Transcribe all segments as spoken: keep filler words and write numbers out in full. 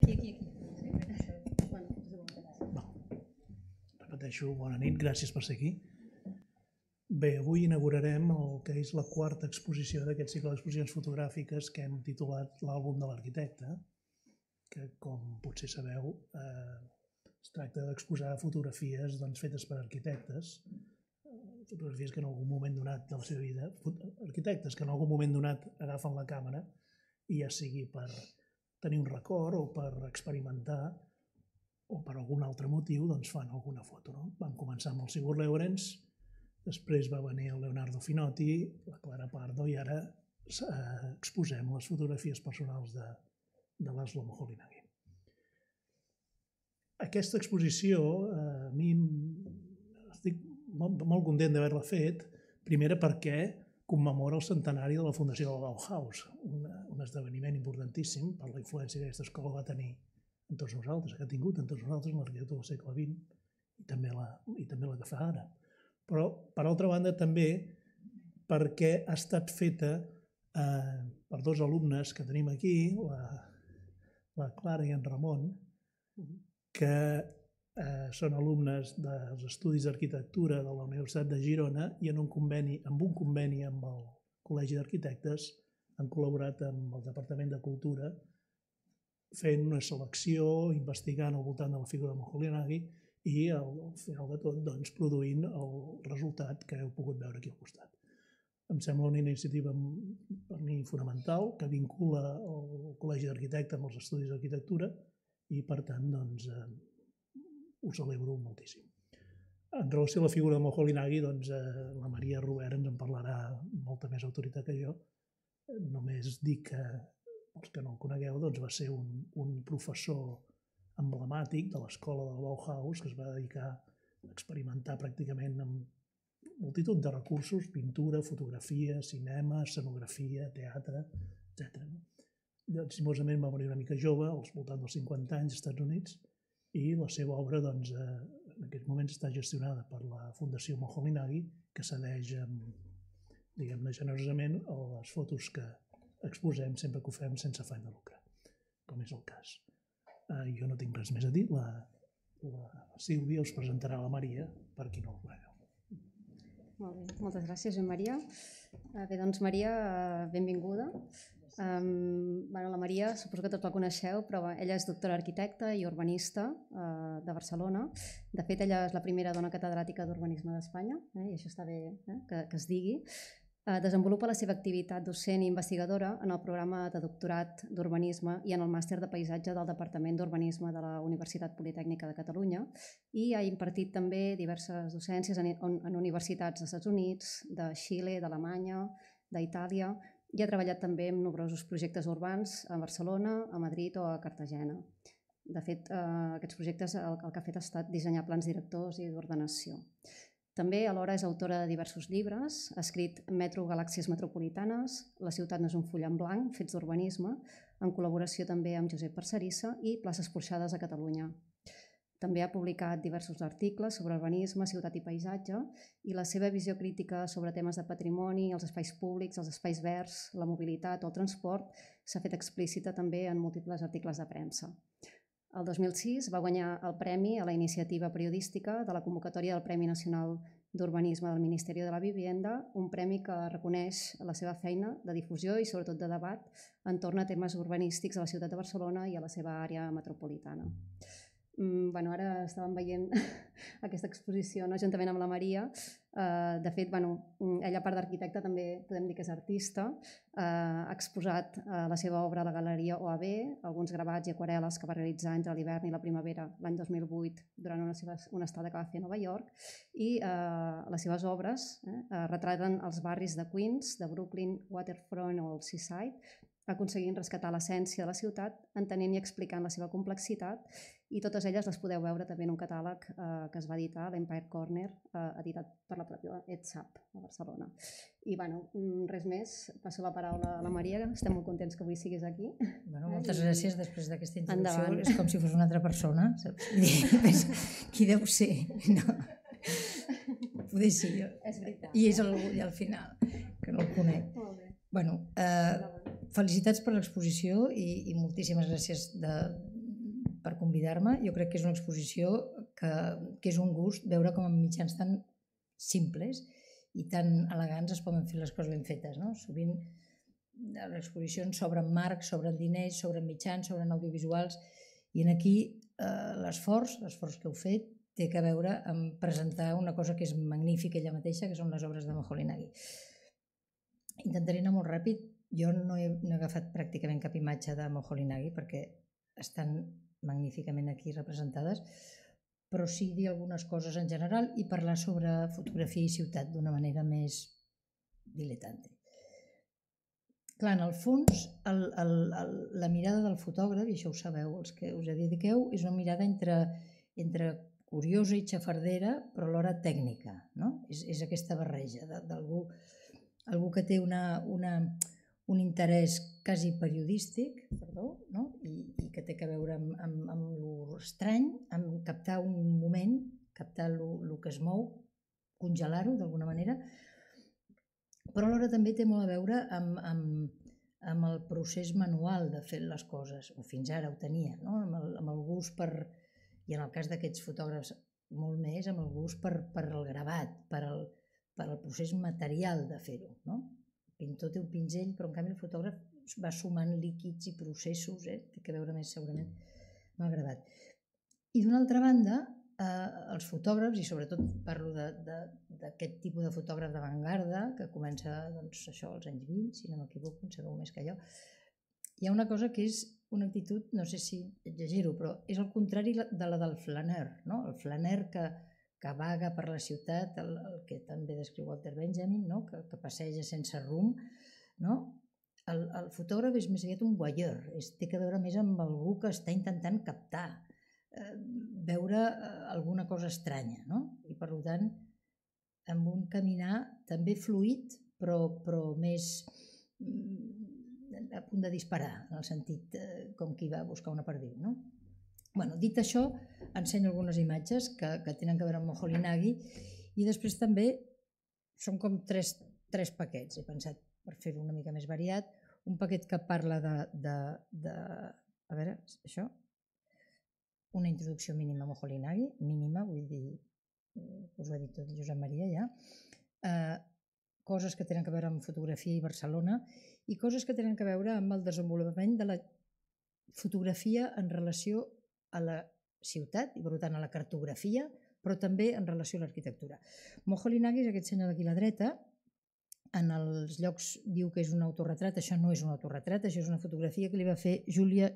Aquí, aquí. Repeteixo, bona nit, gràcies per ser aquí. Bé, avui inaugurarem el que és la quarta exposició d'aquest cicle d'exposicions fotogràfiques que hem titulat l'àlbum de l'arquitecte, que, com potser sabeu, eh, es tracta d'exposar fotografies doncs, fetes per arquitectes, fotografies que en algun moment donat de la seva vida, arquitectes que en algun moment donat agafen la càmera i ja sigui per tenir un record o per experimentar o per algun altre motiu doncs fan alguna foto. No? Vam començar amb el Sigurd Leurens, després va venir el Leonardo Finotti, la Clara Pardo i ara eh, exposem les fotografies personals de, de Laszlo Moholy-Nagy. Aquesta exposició, eh, a mi estic molt, molt content d'haver-la fet, primera perquè commemora el centenari de la fundació del Bauhaus, un, un esdeveniment importantíssim per la influència que aquesta escola va tenir en tots nosaltres, que ha tingut en tots nosaltres en l'arquitectura del segle vint i també la, i també la que fa ara. Però, per altra banda, també perquè ha estat feta eh, per dos alumnes que tenim aquí, la, la Clara i en Ramon, que eh, són alumnes dels Estudis d'Arquitectura de la Universitat de Girona i en un conveni, amb un conveni amb el Col·legi d'Arquitectes han col·laborat amb el Departament de Cultura fent una selecció, investigant al voltant de la figura de Moholy-Nagy i al, al final de tot doncs, produint el resultat que heu pogut veure aquí al costat. Em sembla una iniciativa per mi fonamental que vincula el Col·legi d'Arquitectes amb els Estudis d'Arquitectura i per tant doncs, eh, ho celebro moltíssim. En relació a la figura de Moholy-Nagy, doncs, eh, la Maria Robert ens en parlarà amb molta més autoritat que jo. Només dic que els que no el conegueu, doncs va ser un, un professor emblemàtic de l'escola del Bauhaus que es va dedicar a experimentar pràcticament amb multitud de recursos, pintura, fotografia, cinema, escenografia, teatre, etcètera. Simosament va morir una mica jove, als voltants dels cinquanta anys, als Estats Units, i la seva obra doncs, en aquests moments està gestionada per la Fundació Moholy-Nagy, que cedeix, diguem-ne generosament, les fotos que exposem sempre que ho fem sense afany de lucre, com és el cas. Eh, jo no tinc res més a dir, la, la Sílvia us presentarà la Maria, per qui no el conegueu. Molt bé, moltes gràcies, Joan Maria. Eh, bé, doncs Maria, benvinguda. Um, bueno, la Maria, suposo que tots la coneixeu, però ella és doctora arquitecta i urbanista uh, de Barcelona. De fet, ella és la primera dona catedràtica d'urbanisme d'Espanya, eh, i això està bé eh, que, que es digui. Desenvolupa la seva activitat docent i investigadora en el programa de doctorat d'urbanisme i en el màster de paisatge del Departament d'Urbanisme de la Universitat Politècnica de Catalunya i ha impartit també diverses docències en, en universitats dels Estats Units, de Xile, d'Alemanya, d'Itàlia i ha treballat també en nombrosos projectes urbans a Barcelona, a Madrid o a Cartagena. De fet, eh, aquests projectes el, el que ha fet ha estat dissenyar plans directors i d'ordenació. També alhora és autora de diversos llibres, ha escrit Metro Galàxies Metropolitanes, La ciutat no és un full en blanc, fets d'urbanisme, en col·laboració també amb Josep Parcerissa i Places porxades a Catalunya. També ha publicat diversos articles sobre urbanisme, ciutat i paisatge i la seva visió crítica sobre temes de patrimoni, els espais públics, els espais verds, la mobilitat o el transport s'ha fet explícita també en múltiples articles de premsa. El dos mil sis va guanyar el premi a la iniciativa periodística de la convocatòria del Premi Nacional d'Urbanisme del Ministeri de la Vivienda, un premi que reconeix la seva feina de difusió i sobretot de debat entorn a temes urbanístics a la ciutat de Barcelona i a la seva àrea metropolitana. Bueno, ara estàvem veient aquesta exposició, no? Juntament amb la Maria. De fet, bueno, ella, a part d'arquitecta, també podem dir que és artista. Ha exposat la seva obra a la Galeria O A B, alguns gravats i aquarel·les que va realitzar entre l'hivern i la primavera l'any dos mil vuit durant una, seva, una estada que va fer a Nova York. I eh, les seves obres eh, retraten els barris de Queens, de Brooklyn, Waterfront o el Seaside, aconseguint rescatar l'essència de la ciutat, entenent i explicant la seva complexitat, i totes elles les podeu veure també en un catàleg eh, que es va editar, l'Empire Corner, eh, editat per la pròpia EDSAP a Barcelona. I bueno, res més, passo la paraula a la Maria, estem molt contents que avui siguis aquí. Bueno, moltes eh? gràcies després d'aquesta introducció. Endavant. És com si fos una altra persona, saps? Qui deu ser? No. Poder sí. És veritat. I és algú al final, que no el conec. Molt bé. Bueno, eh, felicitats per l'exposició i, i moltíssimes gràcies de, per convidar-me. Jo crec que és una exposició que, que és un gust veure com en mitjans tan simples i tan elegants es poden fer les coses ben fetes. No? Sovint les exposicions s'obren marcs, s'obren diners, s'obren mitjans, s'obren audiovisuals, i en aquí eh, l'esforç, l'esforç que heu fet, té que veure amb presentar una cosa que és magnífica ella mateixa, que són les obres de Moholy-Nagy. Intentaré anar molt ràpid. Jo no he, no he agafat pràcticament cap imatge de Moholy-Nagy perquè estan magníficament aquí representades, però sí dir algunes coses en general i parlar sobre fotografia i ciutat d'una manera més diletante. Clar, en el fons, el, el, el, la mirada del fotògraf, i això ho sabeu, els que us dediqueu, és una mirada entre, entre curiosa i xafardera, però alhora tècnica. No? És, és aquesta barreja d'algú algú que té una, una, un interès quasi periodístic, perdó, no? I, i que té que veure amb, amb, amb l'estrany, amb captar un moment, captar el que es mou, congelar-ho d'alguna manera, però alhora també té molt a veure amb, amb, amb el procés manual de fer les coses, o fins ara ho tenia, no? amb, el, amb el gust per, i en el cas d'aquests fotògrafs molt més, amb el gust per, per el gravat, per el, per el procés material de fer-ho. No? El pintor té un pinzell, però en canvi el fotògraf va sumant líquids i processos, eh? Té que veure més segurament amb el gravat. I d'una altra banda, eh, els fotògrafs, i sobretot parlo d'aquest tipus de fotògraf d'avantgarda, que comença doncs, això als anys vint, si no m'equivoco, en sabeu més que jo, hi ha una cosa que és una actitud, no sé si exagero, però és el contrari de la del flaneur, no? El flaneur que, que vaga per la ciutat, el, el que també descriu Walter Benjamin, no? que, que passeja sense rumb, no? El, el fotògraf és més aviat un voyeur, és, té que veure més amb algú que està intentant captar, eh, veure eh, alguna cosa estranya, no? I per tant, amb un caminar també fluid, però, però més a punt de disparar, en el sentit eh, com qui va buscar una perdiu, no? Bueno, dit això, ensenyo algunes imatges que, que tenen que veure amb Moholy-Nagy i després també són com tres, tres paquets, he pensat per fer-ho una mica més variat, un paquet que parla de, de, de a veure, això, una introducció mínima a Moholy-Nagy, mínima, vull dir, us ho ha dit tot Josep Maria ja, eh, coses que tenen a veure amb fotografia i Barcelona i coses que tenen a veure amb el desenvolupament de la fotografia en relació a la ciutat i per tant a la cartografia, però també en relació a l'arquitectura. Moholy-Nagy és aquest senyor d'aquí a la dreta, en els llocs diu que és un autorretrat, això no és un autorretrat, això és una fotografia que li va fer Julia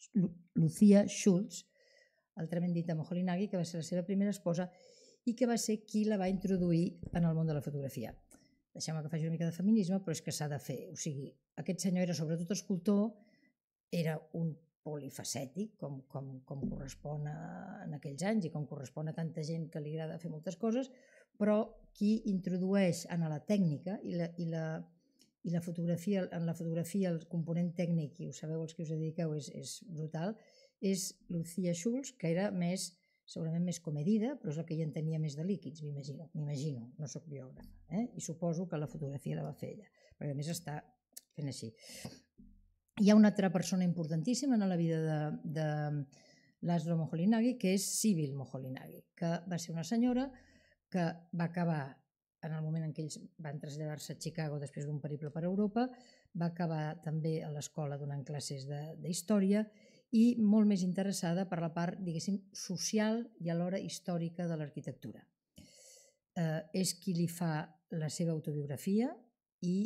Lucia Schultz, altrament dit a Moholy-Nagy, que va ser la seva primera esposa i que va ser qui la va introduir en el món de la fotografia. Deixeu-me que faci una mica de feminisme, però és que s'ha de fer. O sigui, aquest senyor era sobretot escultor, era un polifacètic, com, com, com correspon a, en aquells anys i com correspon a tanta gent que li agrada fer moltes coses, però qui introdueix en la tècnica i la, i la, i la fotografia, en la fotografia el component tècnic, i ho sabeu els que us dediqueu, és, és brutal, és Lucia Schultz, que era més, segurament més comedida, però és la que ja en tenia més de líquids, m'imagino, m'imagino, no soc biògrafa, eh? I suposo que la fotografia la va fer ella, perquè a més està fent així. Hi ha una altra persona importantíssima en la vida de, de Laszlo Moholy-Nagy, que és Sybil Moholy-Nagy, que va ser una senyora que va acabar, en el moment en què ells van traslladar-se a Chicago després d'un periple per Europa, va acabar també a l'escola donant classes d'història i molt més interessada per la part, diguéssim, social i alhora històrica de l'arquitectura. Eh, és qui li fa la seva autobiografia i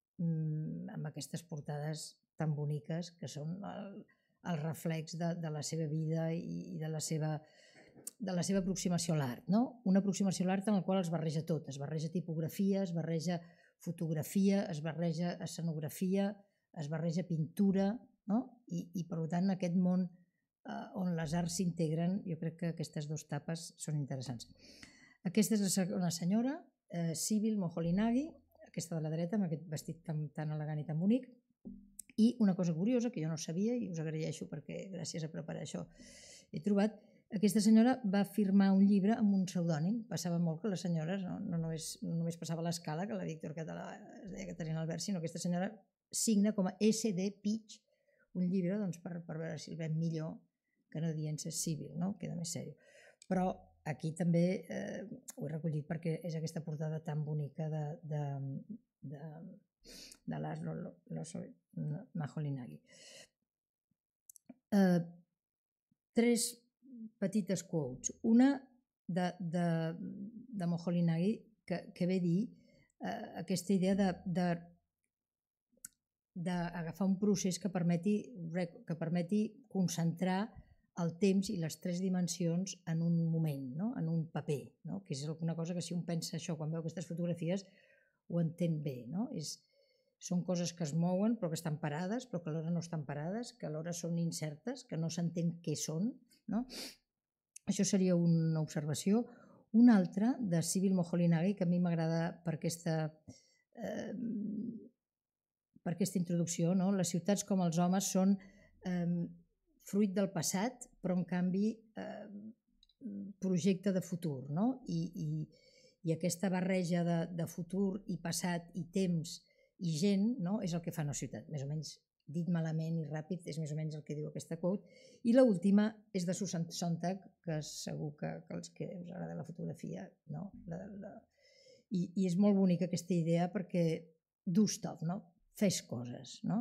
mm, amb aquestes portades tan boniques que són el, el reflex de, de la seva vida i de la seva, de la seva aproximació a l'art. No? Una aproximació a l'art en la qual es barreja tot, es barreja tipografia, es barreja fotografia, es barreja escenografia, es barreja pintura, no? I, i per tant aquest món eh, on les arts s'integren, jo crec que aquestes dues tapes són interessants. Aquesta és una senyora, eh, Sybil Moholy-Nagy, aquesta de la dreta, amb aquest vestit tan, tan elegant i tan bonic, i una cosa curiosa que jo no sabia i us agraeixo perquè gràcies a preparar això he trobat, aquesta senyora va firmar un llibre amb un pseudònim. Passava molt que les senyores, no, no, només, no només passava l'escala, que la Víctor Català es deia Caterina Albert, sinó que aquesta senyora signa com a S D Peach un llibre doncs, per, per veure si el veiem millor canadiense civil, no? Queda més seriós. Però aquí també eh, ho he recollit perquè és aquesta portada tan bonica de, de, de, de Laszlo Majolinaghi. Eh, tres petites quotes. Una de, de, de Majolinaghi que, que ve dir eh, aquesta idea de, de d'agafar un procés que permeti, que permeti concentrar el temps i les tres dimensions en un moment, no? En un paper, no? Que és alguna cosa que si un pensa això quan veu aquestes fotografies ho entén bé. No? És, són coses que es mouen però que estan parades, però que alhora no estan parades, que alhora són incertes, que no s'entén què són. No? Això seria una observació. Una altra, de Sybil Moholy-Nagy, que a mi m'agrada per aquesta... Eh, per aquesta introducció, no? Les ciutats com els homes són eh, fruit del passat, però en canvi eh, projecte de futur, no? I, i, i aquesta barreja de, de futur i passat i temps i gent, no? És el que fa una ciutat, més o menys dit malament i ràpid, és més o menys el que diu aquesta quote. I l'última és de Susan Sontag, que segur que, que els que us agrada la fotografia, no? La, la... I, i és molt bonica aquesta idea perquè do stuff, no? Fes coses, no?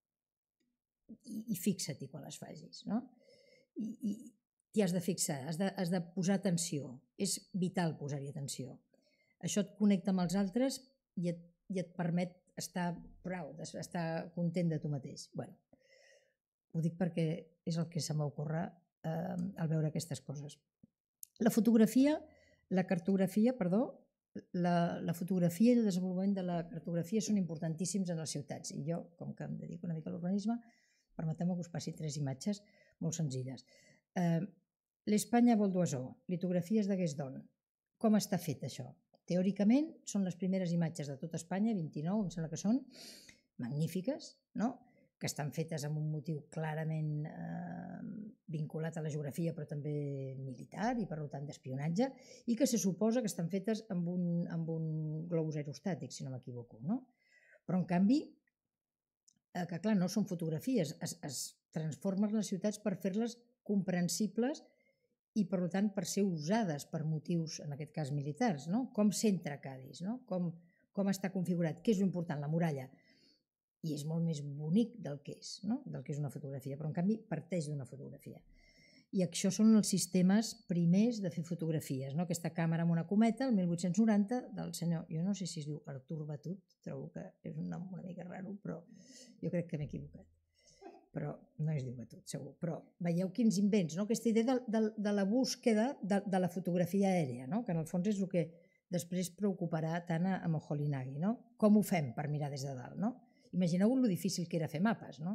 I, i fixa-t'hi quan les facis, no? I, i t'hi has de fixar, has de, has de posar atenció. És vital posar-hi atenció. Això et connecta amb els altres i et, i et permet estar proud, estar content de tu mateix. Bueno, ho dic perquè és el que se m'ocorre eh, al veure aquestes coses. La fotografia, la cartografia, perdó, La, la fotografia i el desenvolupament de la cartografia són importantíssims en les ciutats i jo, com que em dedico una mica a l'urbanisme, permeteu-me que us passi tres imatges molt senzilles. Eh, L'Espanya vol d'Oisó, litografies de Guesdon. Com està fet això? Teòricament són les primeres imatges de tot Espanya, vint-i-nou, em sembla que són, magnífiques, no? Que estan fetes amb un motiu clarament eh, vinculat a la geografia però també militar i per tant d'espionatge i que se suposa que estan fetes amb un, amb un globus aerostàtic, si no m'equivoco, no? Però en canvi, eh, que clar, no són fotografies, es, es transformen les ciutats per fer-les comprensibles i per tant per ser usades per motius, en aquest cas militars, no? Com centra Cadis, no? Com, com està configurat, què és l'important, la muralla. I és molt més bonic del que és, no? Del que és una fotografia, però en canvi parteix d'una fotografia. I això són els sistemes primers de fer fotografies, no? Aquesta càmera amb una cometa, el mil vuit-cents noranta, del senyor, jo no sé si es diu Artur Batut, trobo que és un nom una mica raro, però jo crec que m'he equivocat. Però no es diu Batut, segur. Però veieu quins invents, no? Aquesta idea de, de, de la búsqueda de, de la fotografia aèria, no? Que en el fons és el que després preocuparà tant a, a Moholy-Nagy, no? Com ho fem per mirar des de dalt, no? Imagineu lo difícil que era fer mapes, no?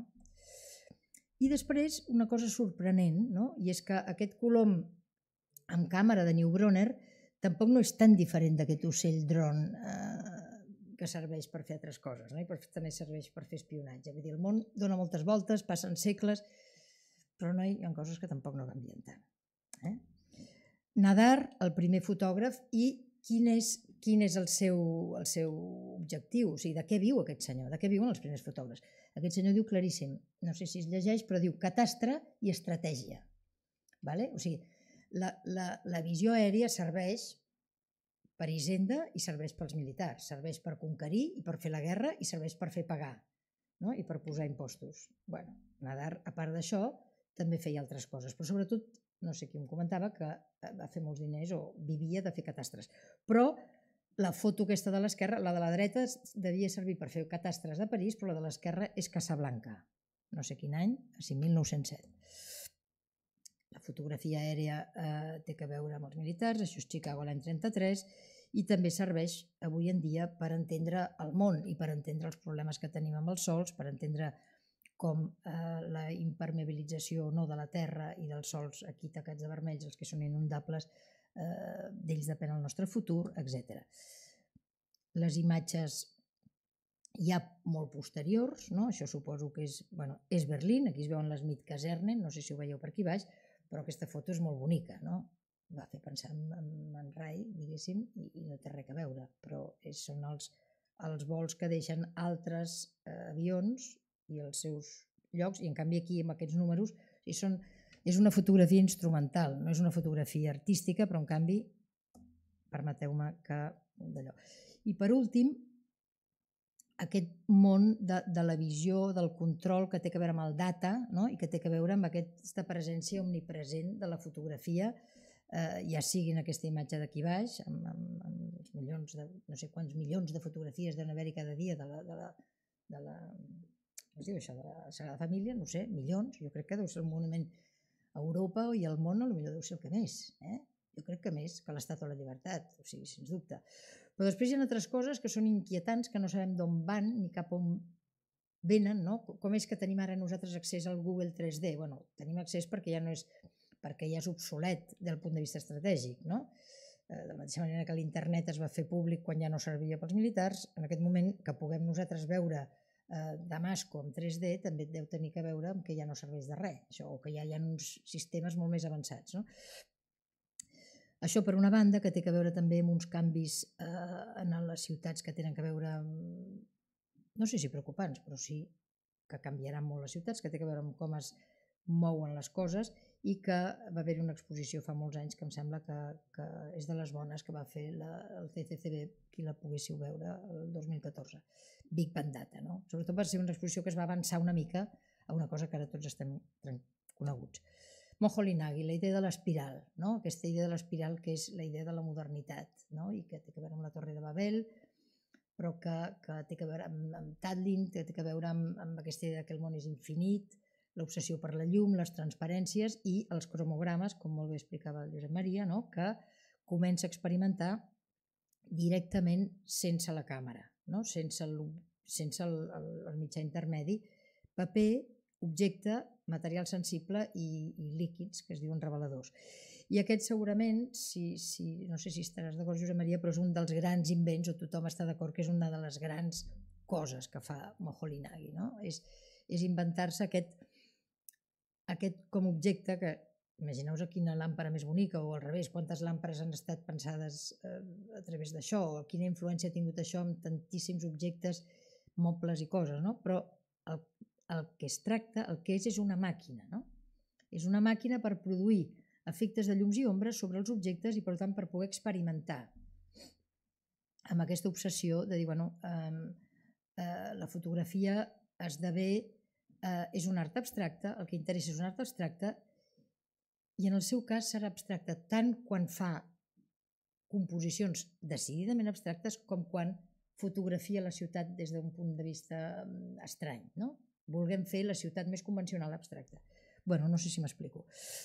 I després, una cosa sorprenent, no? I és que aquest colom amb càmera de Neubronner tampoc no és tan diferent d'aquest ocell dron eh, que serveix per fer altres coses, no? I per, també serveix per fer espionatge. Vull dir, el món dona moltes voltes, passen segles, però no hi ha coses que tampoc no canvien tant. Eh? Nadar, el primer fotògraf, i quin és quin és el seu, el seu objectiu, o sigui, de què viu aquest senyor, de què viuen els primers fotògrafs. Aquest senyor diu claríssim, no sé si es llegeix, però diu catastre i estratègia. Vale? O sigui, la, la, la visió aèria serveix per hisenda i serveix pels militars, serveix per conquerir i per fer la guerra i serveix per fer pagar, no? I per posar impostos. Bueno, Nadar, a part d'això, també feia altres coses, però sobretot, no sé qui em comentava, que va fer molts diners o vivia de fer catastres. Però la foto aquesta de l'esquerra, la de la dreta, devia servir per fer catastres de París, però la de l'esquerra és Casablanca. No sé quin any, a mil nou-cents set. La fotografia aèria eh, té a veure amb els militars, això és Chicago l'any trenta-tres, i també serveix avui en dia per entendre el món i per entendre els problemes que tenim amb els sols, per entendre com eh, la impermeabilització no de la terra i dels sols aquí tacats de vermells, els que són inundables, eh, d'ells depèn el nostre futur, etcètera. Les imatges ja molt posteriors, no? Això suposo que és, bueno, és Berlín, aquí es veuen les Mietkasernen, no sé si ho veieu per aquí baix, però aquesta foto és molt bonica, no? Va fer pensar en, en, en Rai, diguéssim, i, i no té res a veure, però és, són els, els vols que deixen altres eh, avions i els seus llocs, i en canvi aquí amb aquests números i són és una fotografia instrumental, no és una fotografia artística, però en canvi, permeteu-me que d'allò. I per últim, aquest món de, de la visió, del control que té a veure amb el data, no? I que té a veure amb aquesta presència omnipresent de la fotografia, eh, ja sigui en aquesta imatge d'aquí baix, amb, amb, amb els milions de, no sé quants milions de fotografies deuen haver-hi cada dia de la, de la, de la, com es diu això, de la Sagrada Família, no sé, milions, jo crec que deu ser un monument a Europa i al món, potser deu ser el que més, eh? Jo crec que més que l'Estàtua de la Llibertat, o sigui, sens dubte. Però després hi ha altres coses que són inquietants, que no sabem d'on van ni cap on venen, no? Com és que tenim ara nosaltres accés al Google tres D? Bueno, tenim accés perquè ja no és, perquè ja és obsolet des del punt de vista estratègic, no? De la mateixa manera que l'internet es va fer públic quan ja no servia pels militars, en aquest moment que puguem nosaltres veure eh, Damasco en tres D també deu tenir a veure amb que ja no serveix de res, això, o que ja hi ha uns sistemes molt més avançats, no? Això per una banda, que té a veure també amb uns canvis eh, en les ciutats que tenen a veure amb, no sé si preocupants, però sí que canviaran molt les ciutats, que té a veure amb com es mouen les coses i que va haver una exposició fa molts anys que em sembla que, que és de les bones que va fer la, el C C C B, qui la poguéssiu veure el dos mil catorze, Big Bang Data, no? Sobretot va ser una exposició que es va avançar una mica a una cosa que ara tots estem coneguts. Moholy-Nagy, la idea de l'espiral, no? Aquesta idea de l'espiral que és la idea de la modernitat, no? I que té a veure amb la Torre de Babel, però que, que té a veure amb, amb Tatlin, que té a veure amb, amb aquesta idea que el món és infinit, l'obsessió per la llum, les transparències i els cromogrames, com molt bé explicava el Josep Maria, no? Que comença a experimentar directament sense la càmera, no? Sense, el, sense el, el, el mitjà intermedi, paper, objecte, material sensible i, i líquids, que es diuen reveladors. I aquest segurament, si, si, no sé si estaràs d'acord, Josep Maria, però és un dels grans invents, o tothom està d'acord que és una de les grans coses que fa Moholy-Nagy, no? És, és inventar-se aquest, aquest com objecte que, imagineu-vos quina làmpara més bonica, o al revés, quantes làmpares han estat pensades eh, a través d'això, o quina influència ha tingut això amb tantíssims objectes, mobles i coses, no? Però el el que es tracta, el que és, és una màquina, no? És una màquina per produir efectes de llums i ombres sobre els objectes i, per tant, per poder experimentar amb aquesta obsessió de dir, bueno, eh, eh, la fotografia esdevé, eh, és un art abstracte, el que interessa és un art abstracte, i en el seu cas serà abstracte tant quan fa composicions decididament abstractes com quan fotografia la ciutat des d'un punt de vista estrany, no? Vulguem fer la ciutat més convencional abstracta. Bueno, no sé si m'explico.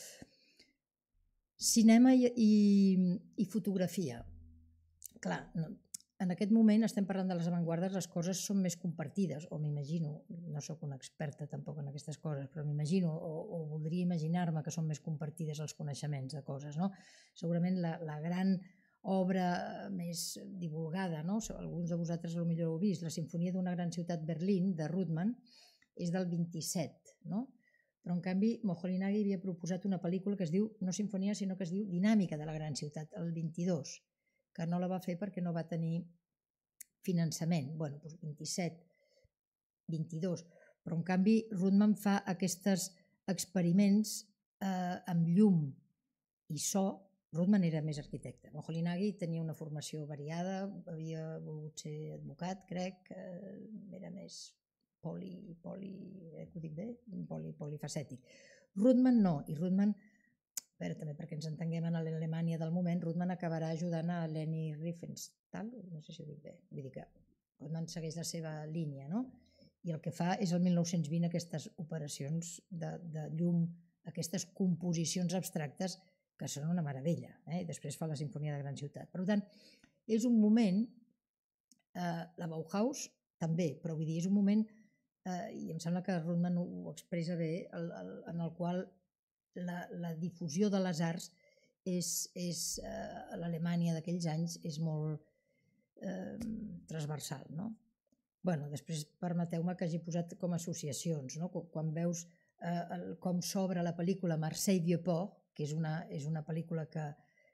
Cinema i, i, i fotografia. Clar, no, en aquest moment estem parlant de les avantguardes, les coses són més compartides, o m'imagino, no sóc una experta tampoc en aquestes coses, però m'imagino, o, o voldria imaginar-me que són més compartides els coneixements de coses, no? Segurament la, la gran obra més divulgada, no? Alguns de vosaltres potser ho heu vist, La Simfonia d'una gran ciutat, Berlín, de Rudman, és del vint-i-set, no? Però en canvi Moholy-Nagy havia proposat una pel·lícula que es diu, no Simfonia, sinó que es diu Dinàmica de la gran ciutat, el vint-i-dos, que no la va fer perquè no va tenir finançament. Bueno, doncs vint-i-set, vint-i-dos, però en canvi Rudman fa aquests experiments eh, amb llum i so. Rudman era més arquitecte. Moholy-Nagy tenia una formació variada, havia volgut ser advocat, crec, eh, era més poli, poli, eh, ho dic bé? Poli, polifacètic. Rudman no, i Rudman, a veure, també perquè ens entenguem en l'Alemanya del moment, Rudman acabarà ajudant a Leni Riefenstahl, no sé si ho dic bé, vull dir que Rudman segueix la seva línia, no? I el que fa és el mil nou-cents vint aquestes operacions de, de llum, aquestes composicions abstractes que són una meravella, eh? I després fa la Simfonia de Gran Ciutat. Per tant, és un moment, eh, la Bauhaus també, però vull dir, és un moment, eh, i em sembla que Rudman ho, ho expressa bé, el, el, en el qual la, la difusió de les arts és, és eh, a l'Alemanya d'aquells anys és molt eh, transversal, no? Bueno, després permeteu-me que hagi posat com associacions, no? Quan veus eh, el, com s'obre la pel·lícula Marseille Vieux-Port, que és una, és una pel·lícula que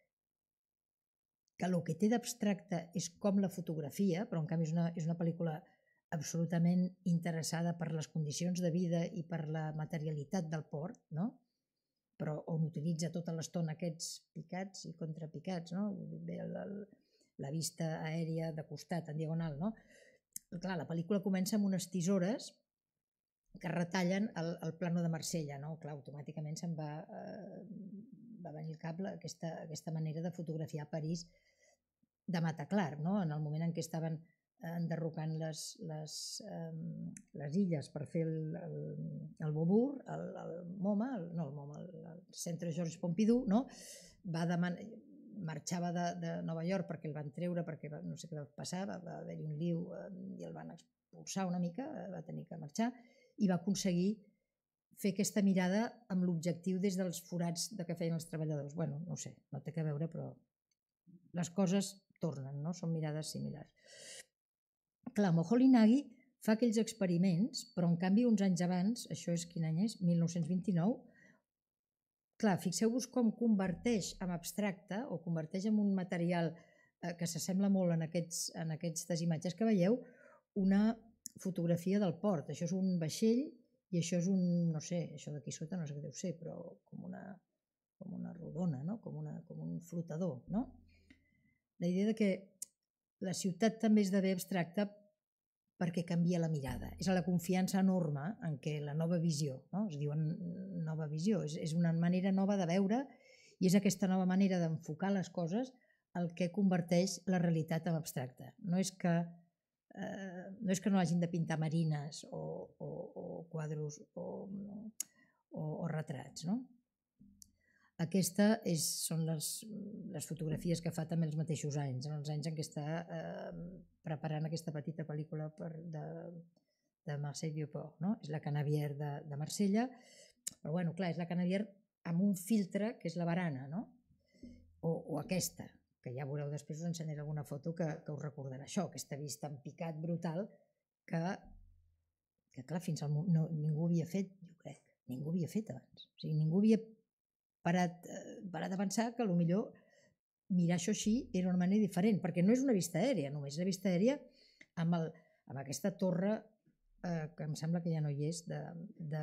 que el que té d'abstracte és com la fotografia, però en canvi és una, és una pel·lícula absolutament interessada per les condicions de vida i per la materialitat del port, no? però on utilitza tota l'estona aquests picats i contrapicats, no? Bé, la, la vista aèria de costat, en diagonal, no? Clar, la pel·lícula comença amb unes tisores que retallen el, el plano de Marsella, no? Clar, automàticament se'n va, eh, va venir al cap aquesta, aquesta manera de fotografiar París de Mataclar, no? En el moment en què estaven enderrocant les, les, eh, les illes per fer el, el, el Beaubourg, el, el MoMA, el, no el MoMA, el, el Centre Georges Pompidou, no? Va demanar, marxava de, de Nova York perquè el van treure, perquè va, no sé què va passar, va, va haver-hi un liu eh, i el van expulsar una mica, eh, va tenir que marxar, i va aconseguir fer aquesta mirada amb l'objectiu des dels forats de què feien els treballadors. Bueno, no ho sé, no té que veure, però les coses tornen, no? Són mirades similars. Clar, Moholy-Nagy fa aquells experiments, però en canvi uns anys abans, això és quin any és? mil nou-cents vint-i-nou, clar, fixeu-vos com converteix en abstracte o converteix en un material eh, que s'assembla molt en, aquests, en aquestes imatges que veieu, una fotografia del port. Això és un vaixell i això és un, no sé, això d'aquí sota no sé què deu ser, però com una, com una rodona, no? com, una, com un flotador. No? La idea de que la ciutat també esdevé abstracta perquè canvia la mirada. És la confiança enorme en què la nova visió, no? Es diuen nova visió, és, és una manera nova de veure i és aquesta nova manera d'enfocar les coses el que converteix la realitat en abstracta. No és que eh, no és que no hagin de pintar marines o, o, o quadros o, o, o retrats, no? Aquesta és, són les, les fotografies que fa també els mateixos anys, en els anys en què està eh, preparant aquesta petita pel·lícula per, de, de Marcel Vieux-Port, no? És la Canavier de, de Marsella, però bueno, clar, és la Canavier amb un filtre que és la barana, no? O, o aquesta, que ja veureu després, us ensenyaré alguna foto que, que us recordarà això, aquesta vista en picat brutal que, que clar, fins al moment no, ningú havia fet, jo crec, ningú havia fet abans. O sigui, ningú havia parat, parat a pensar que potser mirar això així era una manera diferent, perquè no és una vista aèria, només és una vista aèria amb, el, amb aquesta torre eh, que em sembla que ja no hi és, de, de,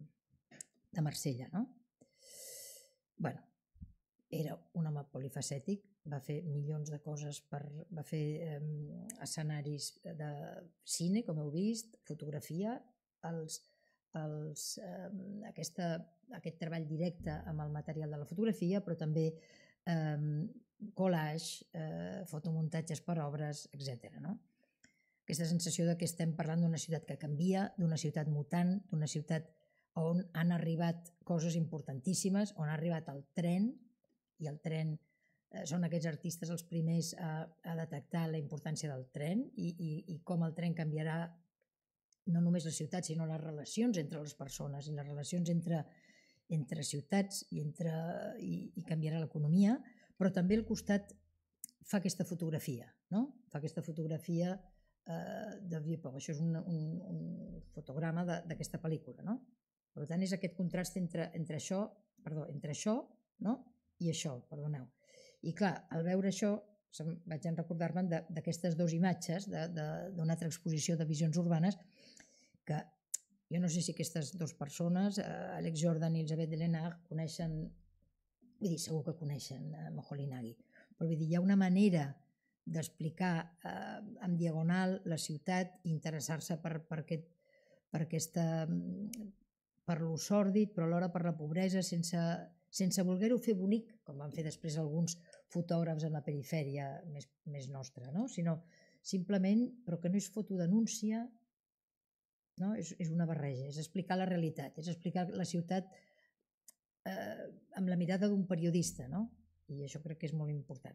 de Marsella, no? Bueno, era un home polifacètic, va fer milions de coses, per, va fer eh, escenaris de cine, com heu vist, fotografia, els, els, eh, aquesta, aquest treball directe amb el material de la fotografia, però també eh, collage, eh, fotomuntatges per obres, etcètera. No? Aquesta sensació de que estem parlant d'una ciutat que canvia, d'una ciutat mutant, d'una ciutat on han arribat coses importantíssimes, on ha arribat el tren, i el tren eh, són aquests artistes els primers a, a detectar la importància del tren i, i, i com el tren canviarà no només la ciutat, sinó les relacions entre les persones i les relacions entre, entre ciutats i, entre, i, i canviarà l'economia, però també al costat fa aquesta fotografia, no? Fa aquesta fotografia eh, de Vieux-Port. Això és un, un, un fotograma d'aquesta pel·lícula, no? Per tant, és aquest contrast entre, entre això, perdó, entre això, no? I això, perdoneu. I clar, al veure això, vaig a recordar-me'n d'aquestes dues imatges d'una altra exposició de visions urbanes que jo no sé si aquestes dues persones, Alex Jordan i Elisabeth Delenard, coneixen, vull dir, segur que coneixen Moholy-Nagy, però vull dir, hi ha una manera d'explicar eh, en diagonal la ciutat i interessar-se per, per, aquest, per aquesta per lo sòrdid, però alhora per la pobresa, sense, sense voler-ho fer bonic, com van fer després alguns fotògrafs en la perifèria més, més nostra, no? Sinó simplement, però que no és fotodenúncia, no? És, és una barreja, és explicar la realitat, és explicar la ciutat eh, amb la mirada d'un periodista, no? I això crec que és molt important.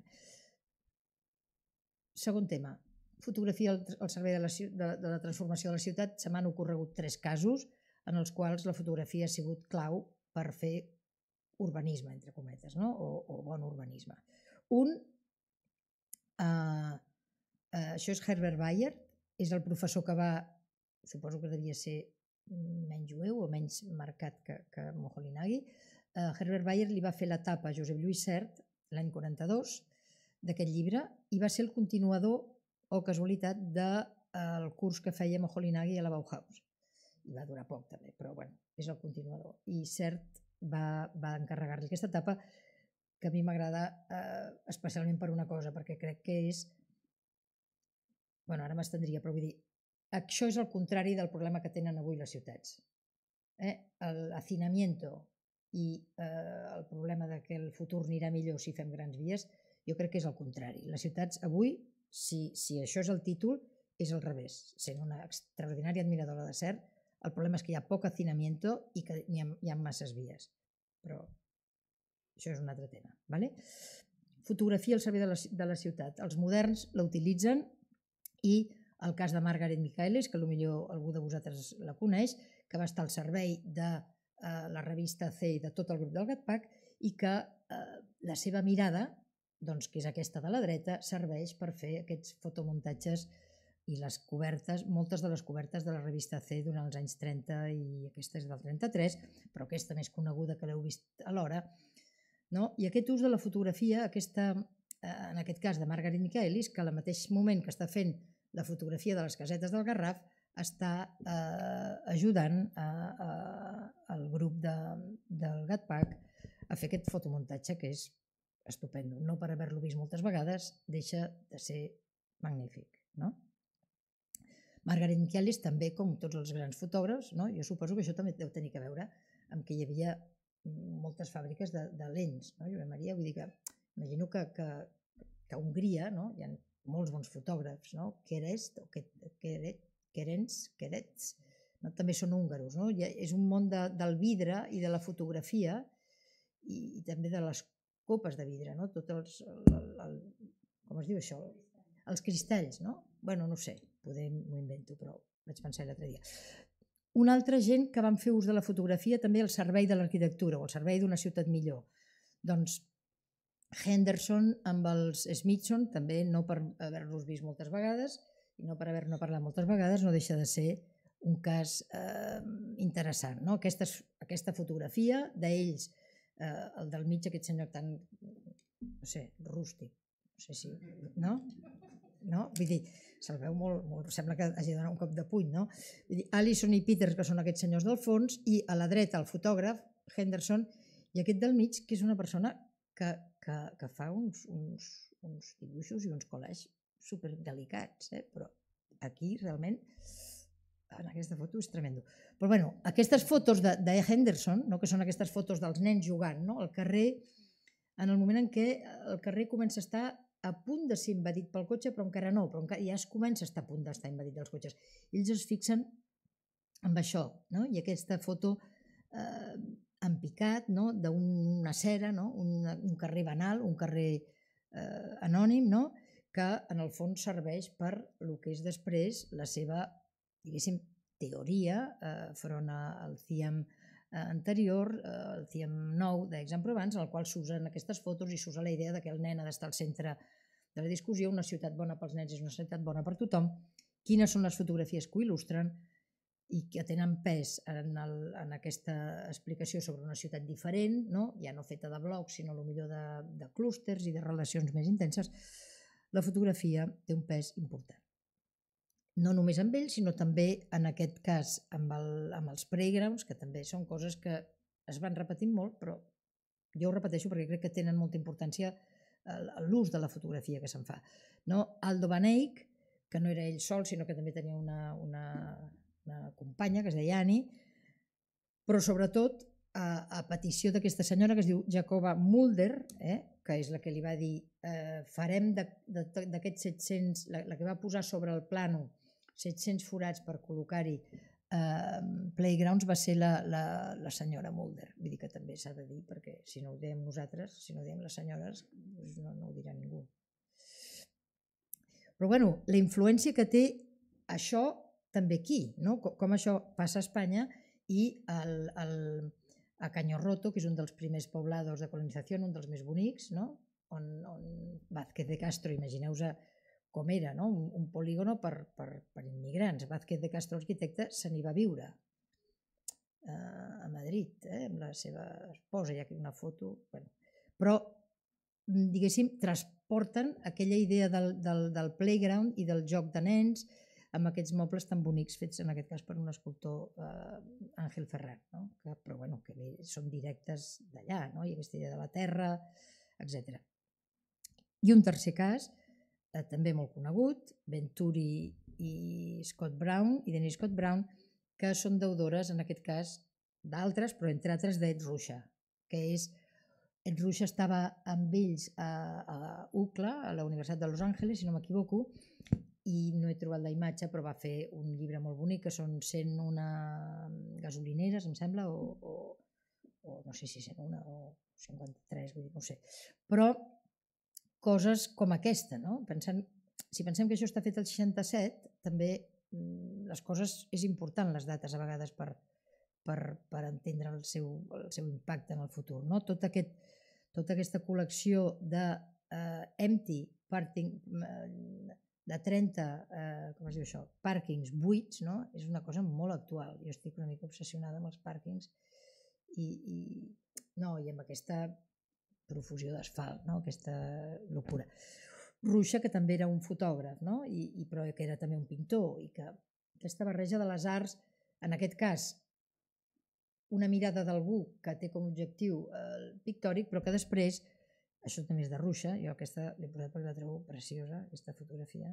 Segon tema, fotografia al servei de la, de, de la transformació de la ciutat. Se m'han ocorregut tres casos en els quals la fotografia ha sigut clau per fer urbanisme, entre cometes, no? o, o bon urbanisme. Un, eh, eh, això és Herbert Bayer, és el professor que va, suposo que devia ser menys jueu o menys marcat que, que Moholy-Nagy. Eh, Herbert Bayer li va fer la tapa a Josep Lluís Sert l'any quaranta-dos d'aquest llibre i va ser el continuador, o casualitat, del curs que feia Moholy-Nagy a la Bauhaus. I va durar poc també, però bueno, és el continuador. I Sert va, va encarregar-li aquesta etapa, que a mi m'agrada eh, especialment per una cosa, perquè crec que és... Bueno, ara m'estendria, però vull dir, això és el contrari del problema que tenen avui les ciutats. Eh? L'hacinamiento i eh, el problema de que el futur anirà millor si fem grans vies, jo crec que és el contrari. Les ciutats avui, si, si això és el títol, és al revés. Sent una extraordinària admiradora de cert, el problema és que hi ha poc hacinamiento i que hi ha, hi ha masses vies. Però això és un altre tema. ¿Vale? Fotografia al servei de la, de la ciutat. Els moderns la utilitzen i el cas de Margaret Michaelis, que potser algú de vosaltres la coneix, que va estar al servei de eh, la revista C i de tot el grup del Gatpack i que eh, la seva mirada, doncs, que és aquesta de la dreta, serveix per fer aquests fotomuntatges i les cobertes, moltes de les cobertes de la revista C durant els anys trenta i aquesta és del trenta-tres, però aquesta més coneguda que l'heu vist alhora. No? I aquest ús de la fotografia, aquesta, eh, en aquest cas de Margaret Michaelis, que al mateix moment que està fent la fotografia de les casetes del Garraf, està eh, ajudant a, a, al grup de, del Gatpack a fer aquest fotomuntatge que és estupendo. No per haver-lo vist moltes vegades, deixa de ser magnífic. No? Margaret Michaelis també, com tots els grans fotògrafs, no? Jo suposo que això també deu tenir a veure amb que hi havia moltes fàbriques de, de lents. No? Josep Maria, vull dir que imagino que, que, que a Hongria, no? Hi ha molts bons fotògrafs, no? Kerest, o Kerens, Kerets, no? També són húngaros. No? És un món de, del vidre i de la fotografia i, i també de les copes de vidre, no? Tot els, el, el, com es diu això? Els cristalls, no? Bueno, no sé, poder m'ho invento, però vaig pensar l'altre dia. Una altra gent que van fer ús de la fotografia també al servei de l'arquitectura o al servei d'una ciutat millor. Doncs Henderson amb els Smithson, també no per haver-los vist moltes vegades i no per haver-ne parlat moltes vegades, no deixa de ser un cas eh, interessant. No? Aquesta, aquesta fotografia d'ells, eh, el del mig, aquest senyor tan, no sé, rústic, no sé si, no? No? Vull dir, se'l veu molt, molt, sembla que hagi de donar un cop de puny, no? Vull dir, Allison i Peters, que són aquests senyors del fons, i a la dreta el fotògraf, Henderson, i aquest del mig, que és una persona que, que, que fa uns, uns, uns dibuixos i uns collages superdelicats, eh? Però aquí realment, en aquesta foto és tremendo. Però bueno, aquestes fotos de, de Henderson, no? Que són aquestes fotos dels nens jugant, no? Al carrer, en el moment en què el carrer comença a estar a punt de ser invadit pel cotxe, però encara no, però encara ja es comença a estar a punt d'estar invadit dels cotxes. Ells es fixen amb això, no? I aquesta foto eh, en picat, no? D'una cera, no? un, un carrer banal, un carrer eh, anònim, no? Que en el fons serveix per el que és després la seva, diguéssim, teoria eh, front al C I A M anterior, eh, el C I A M nou d'Aix-en-Provence, en el qual s'usen aquestes fotos i s'usa la idea que el nen ha d'estar al centre de la discussió, una ciutat bona pels nens és una ciutat bona per tothom, quines són les fotografies que ho il·lustren i que tenen pes en, el, en aquesta explicació sobre una ciutat diferent, no? Ja no feta de blocs, sinó potser de, de clústers i de relacions més intenses. La fotografia té un pes important. No només amb ells, sinó també en aquest cas amb, el, amb els playgrounds, que també són coses que es van repetint molt, però jo ho repeteixo perquè crec que tenen molta importància l'ús de la fotografia que se'n fa. No? Aldo Van Eyck, que no era ell sol, sinó que també tenia una, una, una companya que es deia Annie, però sobretot a, a petició d'aquesta senyora que es diu Jacoba Mulder, eh, que és la que li va dir eh, farem d'aquests set-cents, la, la que va posar sobre el plano set-cents forats per col·locar-hi eh, playgrounds va ser la, la, la senyora Mulder. Vull dir que també s'ha de dir, perquè si no ho diem nosaltres, si no ho diem les senyores, doncs no, no ho dirà ningú. Però bueno, la influència que té això també aquí, no? Com això passa a Espanya i el, el, a Cañorroto, que és un dels primers poblados de colonització, un dels més bonics, no? on, on Vázquez de Castro, imagineu-vos com era, no? un, un polígono per, per, per immigrants. Vázquez de Castro, arquitecte, se n'hi va viure eh, a Madrid, eh, amb la seva esposa, hi ha aquí una foto. Bueno. Però, diguéssim, transporten aquella idea del, del, del playground i del joc de nens, amb aquests mobles tan bonics fets en aquest cas per un escultor eh, Àngel Ferrer, no? que, però bueno, que són directes d'allà, no? I aquesta idea de la terra, etcètera. I un tercer cas, eh, també molt conegut, Venturi i Scott Brown, i Denise Scott Brown, que són deudores, en aquest cas, d'altres, però entre altres d'Ed Ruscha, que és... Ed Ruscha estava amb ells a, a U C L A, a la Universitat de Los Angeles, si no m'equivoco, i no he trobat la imatge, però va fer un llibre molt bonic, que són cent una gasolineres, em sembla, o, o, o no sé si cent una o cinquanta-tres, vull dir, no sé. Però coses com aquesta, no? Pensant, si pensem que això està fet al seixanta-set, també les coses, és important les dates a vegades per, per, per entendre el seu, el seu impacte en el futur, no? Tot aquest, tota aquesta col·lecció de uh, empty parking, de trenta, uh, com es diu això, pàrquings buits, no? És una cosa molt actual. Jo estic una mica obsessionada amb els pàrquings i, i, no, i amb aquesta profusió d'asfalt, no? Aquesta locura. Ruscha, que també era un fotògraf, no? I, i, però que era també un pintor, i que aquesta barreja de les arts, en aquest cas, una mirada d'algú que té com a objectiu el pictòric, però que després, això també és de Ruscha, jo aquesta l'he posat perquè la trobo preciosa, aquesta fotografia,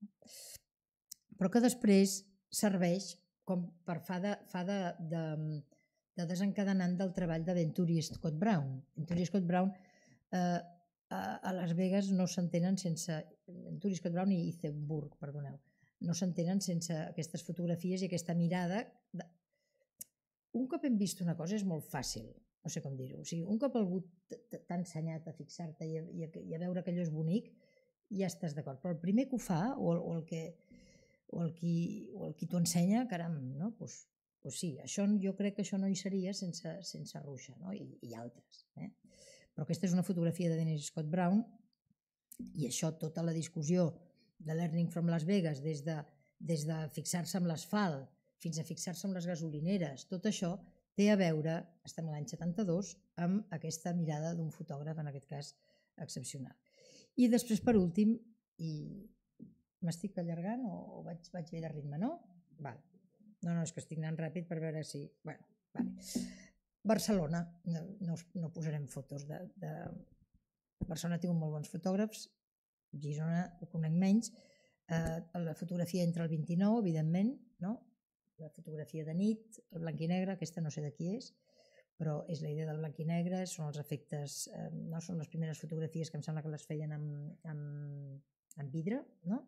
però que després serveix com per fa de, fa de, de, de desencadenant del treball de Venturi i Scott Brown. Venturi i Scott Brown eh, a, a Las Vegas no s'entenen sense... Venturi, Scott Brown i Isenburg, perdoneu, no s'entenen sense aquestes fotografies i aquesta mirada. De... Un cop hem vist una cosa és molt fàcil, no sé com dir-ho, o sigui, un cop algú t'ha ensenyat a fixar-te i, i, i a veure que allò és bonic, ja estàs d'acord, però el primer que ho fa, o el, o el que o el qui, o el qui t'ho ensenya, caram, no? Pues, pues sí, això, jo crec que això no hi seria sense, sense Ruscha, no? I, i altres. Eh? Però aquesta és una fotografia de Denise Scott Brown i això, tota la discussió de Learning from Las Vegas, des de, des de fixar-se amb l'asfalt fins a fixar-se amb les gasolineres, tot això té a veure, estem a l'any setanta-dos, amb aquesta mirada d'un fotògraf, en aquest cas, excepcional. I després, per últim, i m'estic allargant o, o vaig, vaig bé de ritme, no? Val. No, no, és que estic anant ràpid per veure si... Bueno, vale. Barcelona, no, no, no posarem fotos de, de... Barcelona ha tingut molt bons fotògrafs, Girona ho conec menys, eh, la fotografia entre el vint-i-nou, evidentment, no? La fotografia de nit, el blanc i negre, aquesta no sé de qui és, però és la idea del blanc i negre, són els efectes, eh, no són les primeres fotografies que em sembla que les feien amb, amb, amb vidre, no?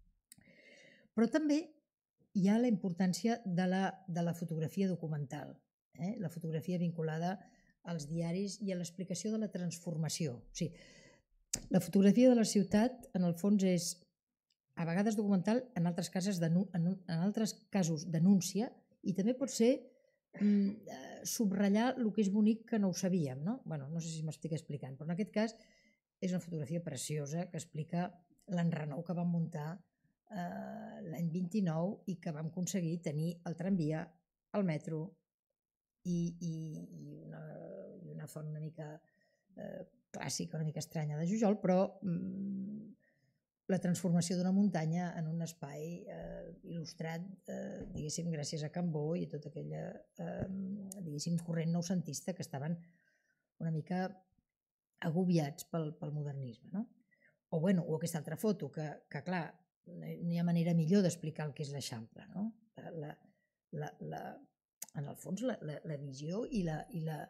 Però també hi ha la importància de la, de la fotografia documental, eh? La fotografia vinculada als diaris i a l'explicació de la transformació. O sigui, la fotografia de la ciutat, en el fons, és a vegades documental, en altres casos, en altres casos denúncia, i també pot ser mm, subratllar el que és bonic que no ho sabíem, no? Bueno, no sé si m'estic explicant, però en aquest cas és una fotografia preciosa que explica l'enrenou que vam muntar eh, l'any vint-i-nou i que vam aconseguir tenir el tramvia, el metro i, i, i, una, i una font una mica eh, clàssica, una mica estranya de Jujol, però mm, la transformació d'una muntanya en un espai eh, il·lustrat, eh, diguéssim, gràcies a Cambó i a tota aquella, eh, diguéssim, corrent noucentista que estaven una mica agobiats pel, pel modernisme, no? O, bueno, o aquesta altra foto, que, que clar, no hi ha manera millor d'explicar el que és l'Eixample, no? La, la, la, la, en el fons, la, la, la visió i la... I la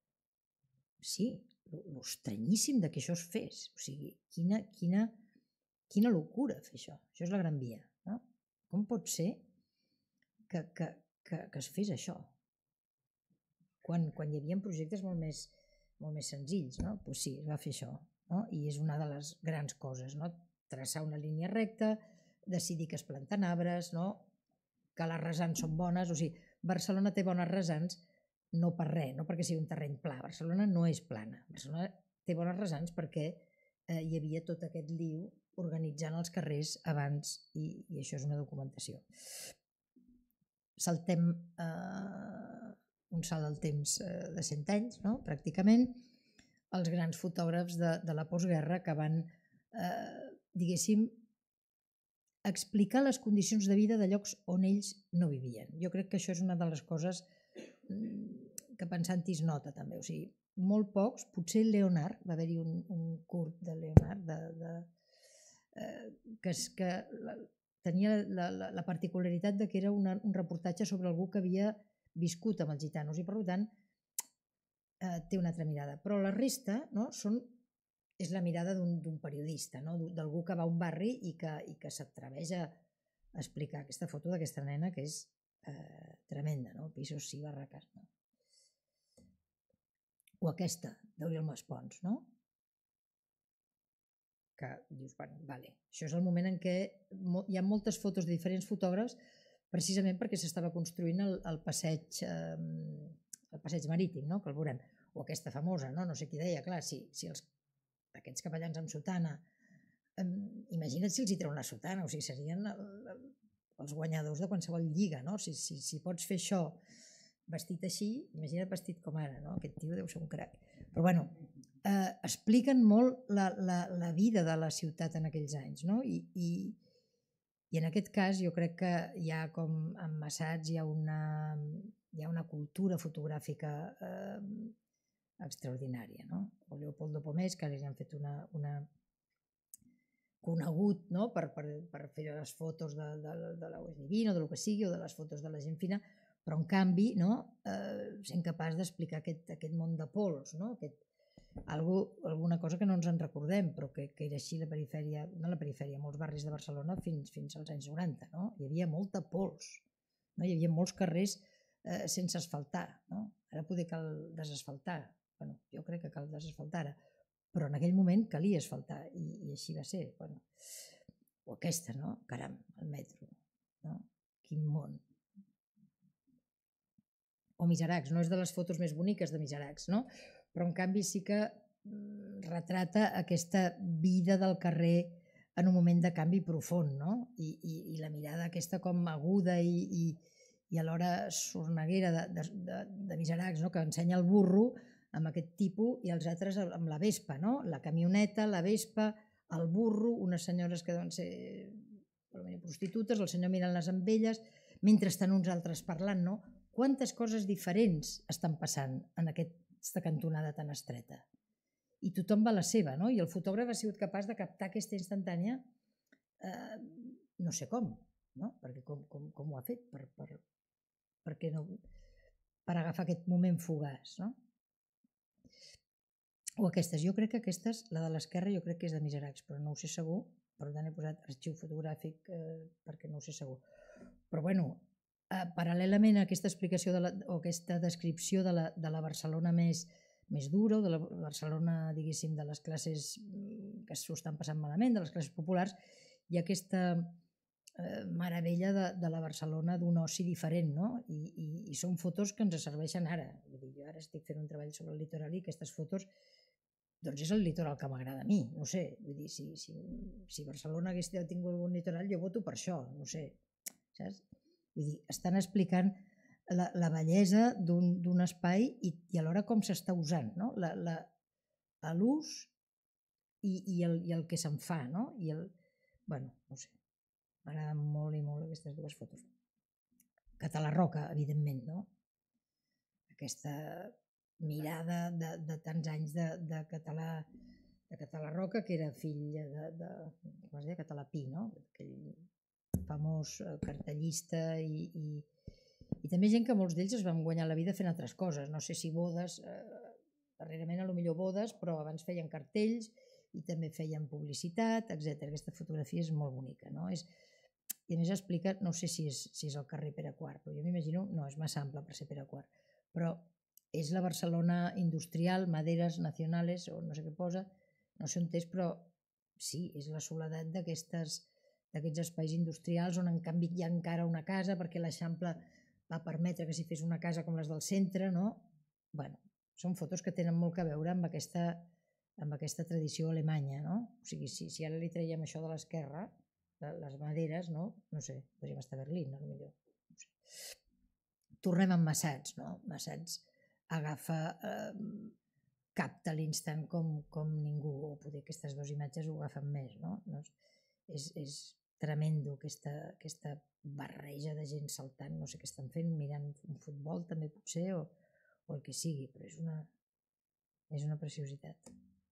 sí, l'estranyíssim de que això es fes. O sigui, quina... quina Quina locura fer això. Això és la Gran Via. No? Com pot ser que, que, que, que es fes això? Quan, quan hi havia projectes molt més, molt més senzills, no? Pues sí, es va fer això. No? I és una de les grans coses. No? Traçar una línia recta, decidir que es planten arbres, no? Que les rasants són bones. O sigui, Barcelona té bones rasants no per res, no perquè sigui un terreny pla. Barcelona no és plana. Barcelona té bones rasants perquè eh, hi havia tot aquest liu organitzant els carrers abans, i, i això és una documentació. Saltem eh, un salt al temps eh, de cent anys, no? Pràcticament, els grans fotògrafs de, de la postguerra que van, eh, diguéssim, explicar les condicions de vida de llocs on ells no vivien. Jo crec que això és una de les coses que pensant-hi es nota també. O sigui, molt pocs, potser Leonard, va haver-hi un, un curt de Leonard de, de, eh, que, és, que la, tenia la, la, la particularitat de que era una, un reportatge sobre algú que havia viscut amb els gitanos i per tant eh, té una altra mirada. Però la resta, no, són, és la mirada d'un periodista, no? D'algú que va a un barri i que, i que s'atreveix a explicar aquesta foto d'aquesta nena que és eh, tremenda, no? Pisos sí, barraques, no? O aquesta, d'Oriol Maspons, no? Que dius, bueno, vale, això és el moment en què hi ha moltes fotos de diferents fotògrafs precisament perquè s'estava construint el, el, passeig, eh, el passeig marítim, no? Que el veurem. O aquesta famosa, no? No sé qui deia, clar, si, si els, aquests capellans amb sotana, eh, imagina't si els hi treuen la sotana, o sigui, serien el, el, els guanyadors de qualsevol lliga, no? Si, si, si pots fer això vestit així, imagina't vestit com ara, no? Aquest tio deu ser un crac. Però bueno, eh, expliquen molt la, la, la vida de la ciutat en aquells anys, no? I, i, i en aquest cas jo crec que hi ha com en Massats hi ha una, hi ha una cultura fotogràfica eh, extraordinària, no? O Leopoldo Pomés, que ara li han fet una, una conegut, no? per, per, per fer les fotos de, de, de la West Divina o del que sigui, o de les fotos de la gent fina, però en canvi, no? eh, sent capaç d'explicar aquest, aquest món de pols, no? Aquest, algo, alguna cosa que no ens en recordem, però que, que era així la perifèria, no la perifèria, molts barris de Barcelona fins, fins als anys noranta, no? Hi havia molta pols, no? Hi havia molts carrers eh, sense asfaltar, no? Ara poder cal desasfaltar, bueno, jo crec que cal desasfaltar ara, però en aquell moment calia asfaltar i, i així va ser. Bueno, o aquesta, no? Caram, el metro, no? Quin món. O Miseracs, no és de les fotos més boniques de Miseracs, no? Però en canvi sí que retrata aquesta vida del carrer en un moment de canvi profund, no? I, i, i la mirada aquesta com aguda i, i, i alhora sorneguera de, de, de, de Miseracs, no? Que ensenya el burro amb aquest tipus i els altres amb la Vespa, no? La camioneta, la Vespa, el burro, unes senyores que deuen ser prostitutes, el senyor mirant-les amb elles, mentre estan uns altres parlant, no? Quantes coses diferents estan passant en aquesta cantonada tan estreta? I tothom va a la seva, no? I el fotògraf ha sigut capaç de captar aquesta instantània, eh, no sé com, no? Perquè com, com, com ho ha fet? Per, per, per, no, per agafar aquest moment fugaç, no? O aquestes, jo crec que aquestes, la de l'esquerra jo crec que és de Miseracs, però no ho sé segur, per tant he posat arxiu fotogràfic eh, perquè no ho sé segur. Però bueno, eh, paral·lelament a aquesta explicació de la, o aquesta descripció de la, de la Barcelona més, més dura, o de la Barcelona, diguéssim, de les classes que s'ho estan passant malament, de les classes populars, hi ha aquesta eh, meravella de, de la Barcelona d'un oci diferent, no? I, i, i són fotos que ens serveixen ara. Vull dir, jo ara estic fent un treball sobre el litoral i aquestes fotos doncs és el litoral que m'agrada a mi, no sé, vull dir, si, si, si Barcelona hagués tingut algun litoral, jo voto per això, no sé, saps? Vull dir, estan explicant la, la bellesa d'un espai i, i alhora com s'està usant, no? L'ús i, i, el, i el que se'n fa, no? I el, bueno, no sé, m'agraden molt i molt aquestes dues fotos. Català Roca, evidentment, no? Aquesta mirada de, de tants anys de, de català de Català Roca, que era fill de, de com es deia, Català Pi, no? Aquell famós cartellista i, i, i també gent que molts d'ells es van guanyar la vida fent altres coses, no sé si bodes, eh, darrerament a lo millor bodes, però abans feien cartells i també feien publicitat, etcètera. Aquesta fotografia és molt bonica, no? És, i a més explica, no sé si és, si és el carrer Pere quart, però jo m'imagino, no, és massa ample per ser Pere quart, però és la Barcelona industrial, maderes nacionales, o no sé què posa, no sé on és, però sí, és la soledat d'aquests espais industrials on en canvi hi ha encara una casa perquè l'Eixample va permetre que s'hi fes una casa com les del centre, no? Bueno, són fotos que tenen molt a veure amb aquesta, amb aquesta tradició alemanya, no? O sigui, si, si ara li traiem això de l'esquerra, les maderes, no? No sé, podríem estar a Berlín, no? Millor. No sé. Tornem amb Massats, no? Massats agafa, eh, capta l'instant com, com ningú, o potser aquestes dues imatges ho agafen més, no? No és, és tremendo, aquesta, aquesta barreja de gent saltant, no sé què estan fent, mirant un futbol també potser, o, o el que sigui, però és una, és una preciositat.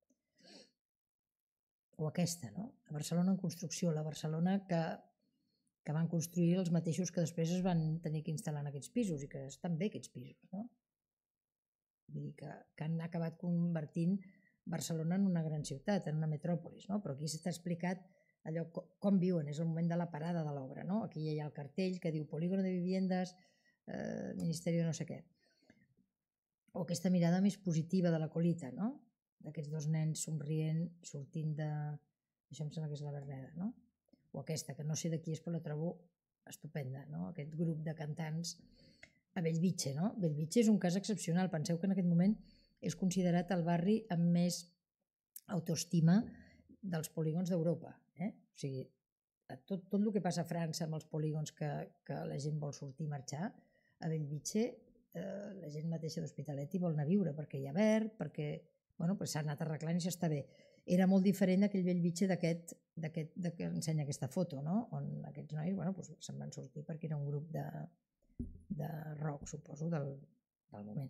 O aquesta, no? La Barcelona en construcció, la Barcelona que, que van construir els mateixos que després es van tenir que instal·lar en aquests pisos i que estan bé aquests pisos, no? Vull dir que, que han acabat convertint Barcelona en una gran ciutat, en una metròpolis, no? Però aquí s'està explicat allò com, com viuen, és el moment de la parada de l'obra, no? Aquí hi ha el cartell que diu Polígono de Viviendas, eh, Ministeri de no sé què. O aquesta mirada més positiva de la Colita, no? D'aquests dos nens somrient, sortint de... Això em sembla que és la Verneda, no? O aquesta, que no sé de qui és, però la trobo estupenda, no? Aquest grup de cantants a Bellvitge, no? Bellvitge és un cas excepcional. Penseu que en aquest moment és considerat el barri amb més autoestima dels polígons d'Europa. Eh? O sigui, tot, tot el que passa a França amb els polígons que, que la gent vol sortir i marxar, a Bellvitge eh, la gent mateixa d'Hospitalet hi vol anar a viure perquè hi ha verd, perquè bueno, pues s'ha anat arreglant i s'està bé. Era molt diferent d'aquell Bellvitge d'aquest que ensenya aquesta foto, no? On aquests nois bueno, pues se'n van sortir perquè era un grup de, de rock, suposo, del, del moment.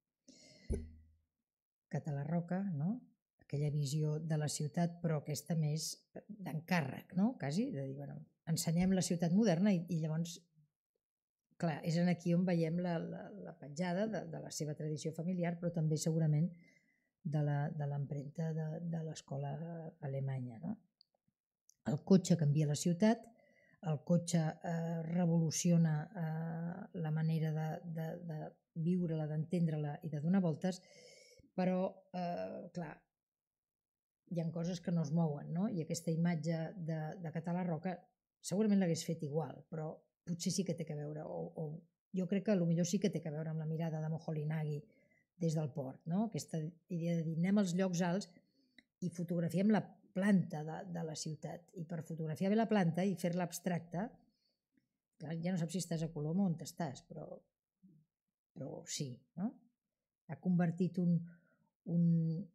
Català Roca, no? Aquella visió de la ciutat, però aquesta més d'encàrrec, no? Quasi, de dir, bueno, ensenyem la ciutat moderna i, i llavors, clar, és aquí on veiem la, la, la petjada de, de la seva tradició familiar, però també segurament de l'empremta de, de l'escola alemanya, no? El cotxe canvia la ciutat, el cotxe eh, revoluciona eh, la manera de, de, de viure-la, d'entendre-la i de donar voltes, però, eh, clar, hi ha coses que no es mouen, no? I aquesta imatge de, de Català Roca segurament l'hagués fet igual, però potser sí que té que veure, o, o jo crec que potser sí que té que veure amb la mirada de Moholy-Nagy des del port, no? Aquesta idea de dir anem als llocs alts i fotografiem la planta de, de la ciutat, i per fotografiar bé la planta i fer-la abstracta, clar, ja no saps si estàs a Colom o on estàs, però, però sí, no? Ha convertit un... un...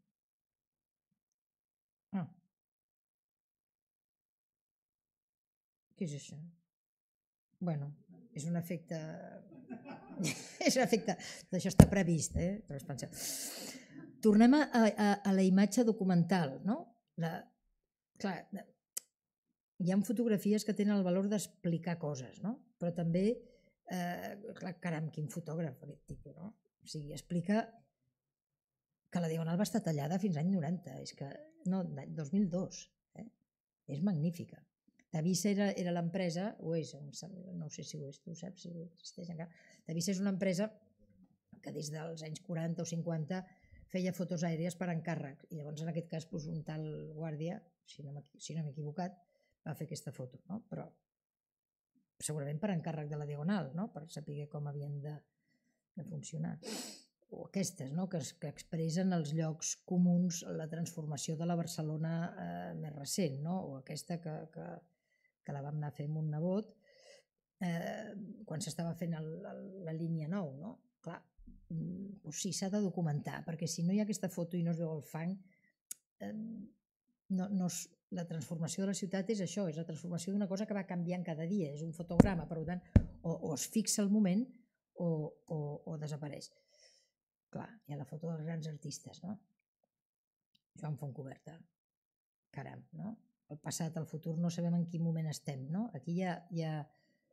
Ah. Què és això? Bueno, és un efecte... és un efecte... Tot això està previst, eh? Però es pensa... Tornem a, a, a la imatge documental, no? La... Clar, hi ha fotografies que tenen el valor d'explicar coses, no? Però també, eh, clar, caram, quin fotògraf aquest tipus, no? O sigui, explica que la Diagonal va estar tallada fins l'any noranta, és que, no, dos mil dos, eh? És magnífica. Tavisa era, era l'empresa, o és, no sé si ho és, tu saps si existeix encara. Tavisa és una empresa que des dels anys quaranta o cinquanta feia fotos aèries per encàrrec, i llavors en aquest cas pues, un tal guàrdia, si no m'he equivocat, va fer aquesta foto, no? Però segurament per encàrrec de la Diagonal, no? Per saber com havien de, de funcionar. O aquestes, no? que, que expressen els llocs comuns, la transformació de la Barcelona eh, més recent, no? O aquesta que, que, que la vam anar a fer amb un nebot eh, quan s'estava fent el, el, la línia nou, no? Clar, doncs sí, s'ha de documentar, perquè si no hi ha aquesta foto i no es veu el fang, eh, no, no es, la transformació de la ciutat és això, és la transformació d'una cosa que va canviant cada dia, és un fotograma, per tant, o, o es fixa el moment o, o, o desapareix. Clar, hi ha la foto dels grans artistes, no? Joan Fontcoberta, caram, no? El passat, el futur, no sabem en quin moment estem, no? Aquí hi ha, hi ha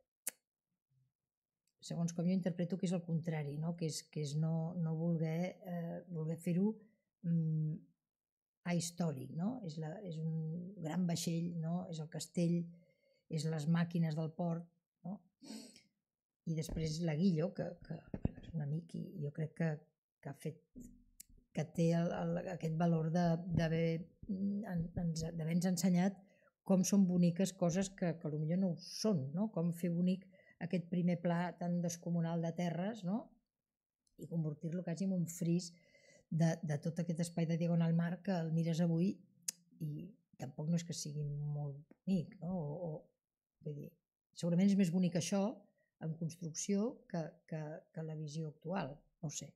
segons com jo interpreto que és el contrari, no? Que és, que és no, no voler, eh, voler fer-ho mm, ahistòric, no? És, la, és un gran vaixell, no? És el castell, és les màquines del port, no? I després la Guillo, que, que bueno, és un amic i jo crec que, que ha fet, que té el, el, aquest valor d'haver-nos ensenyat com són boniques coses que, que potser no ho són, no? Com fer bonic aquest primer pla tan descomunal de terres, no? I convertir-lo quasi en un fris de, de tot aquest espai de Diagonal Mar que el mires avui i tampoc no és que sigui molt bonic, no? O, o, vull dir, segurament és més bonic això en construcció que, que, que la visió actual, no ho sé.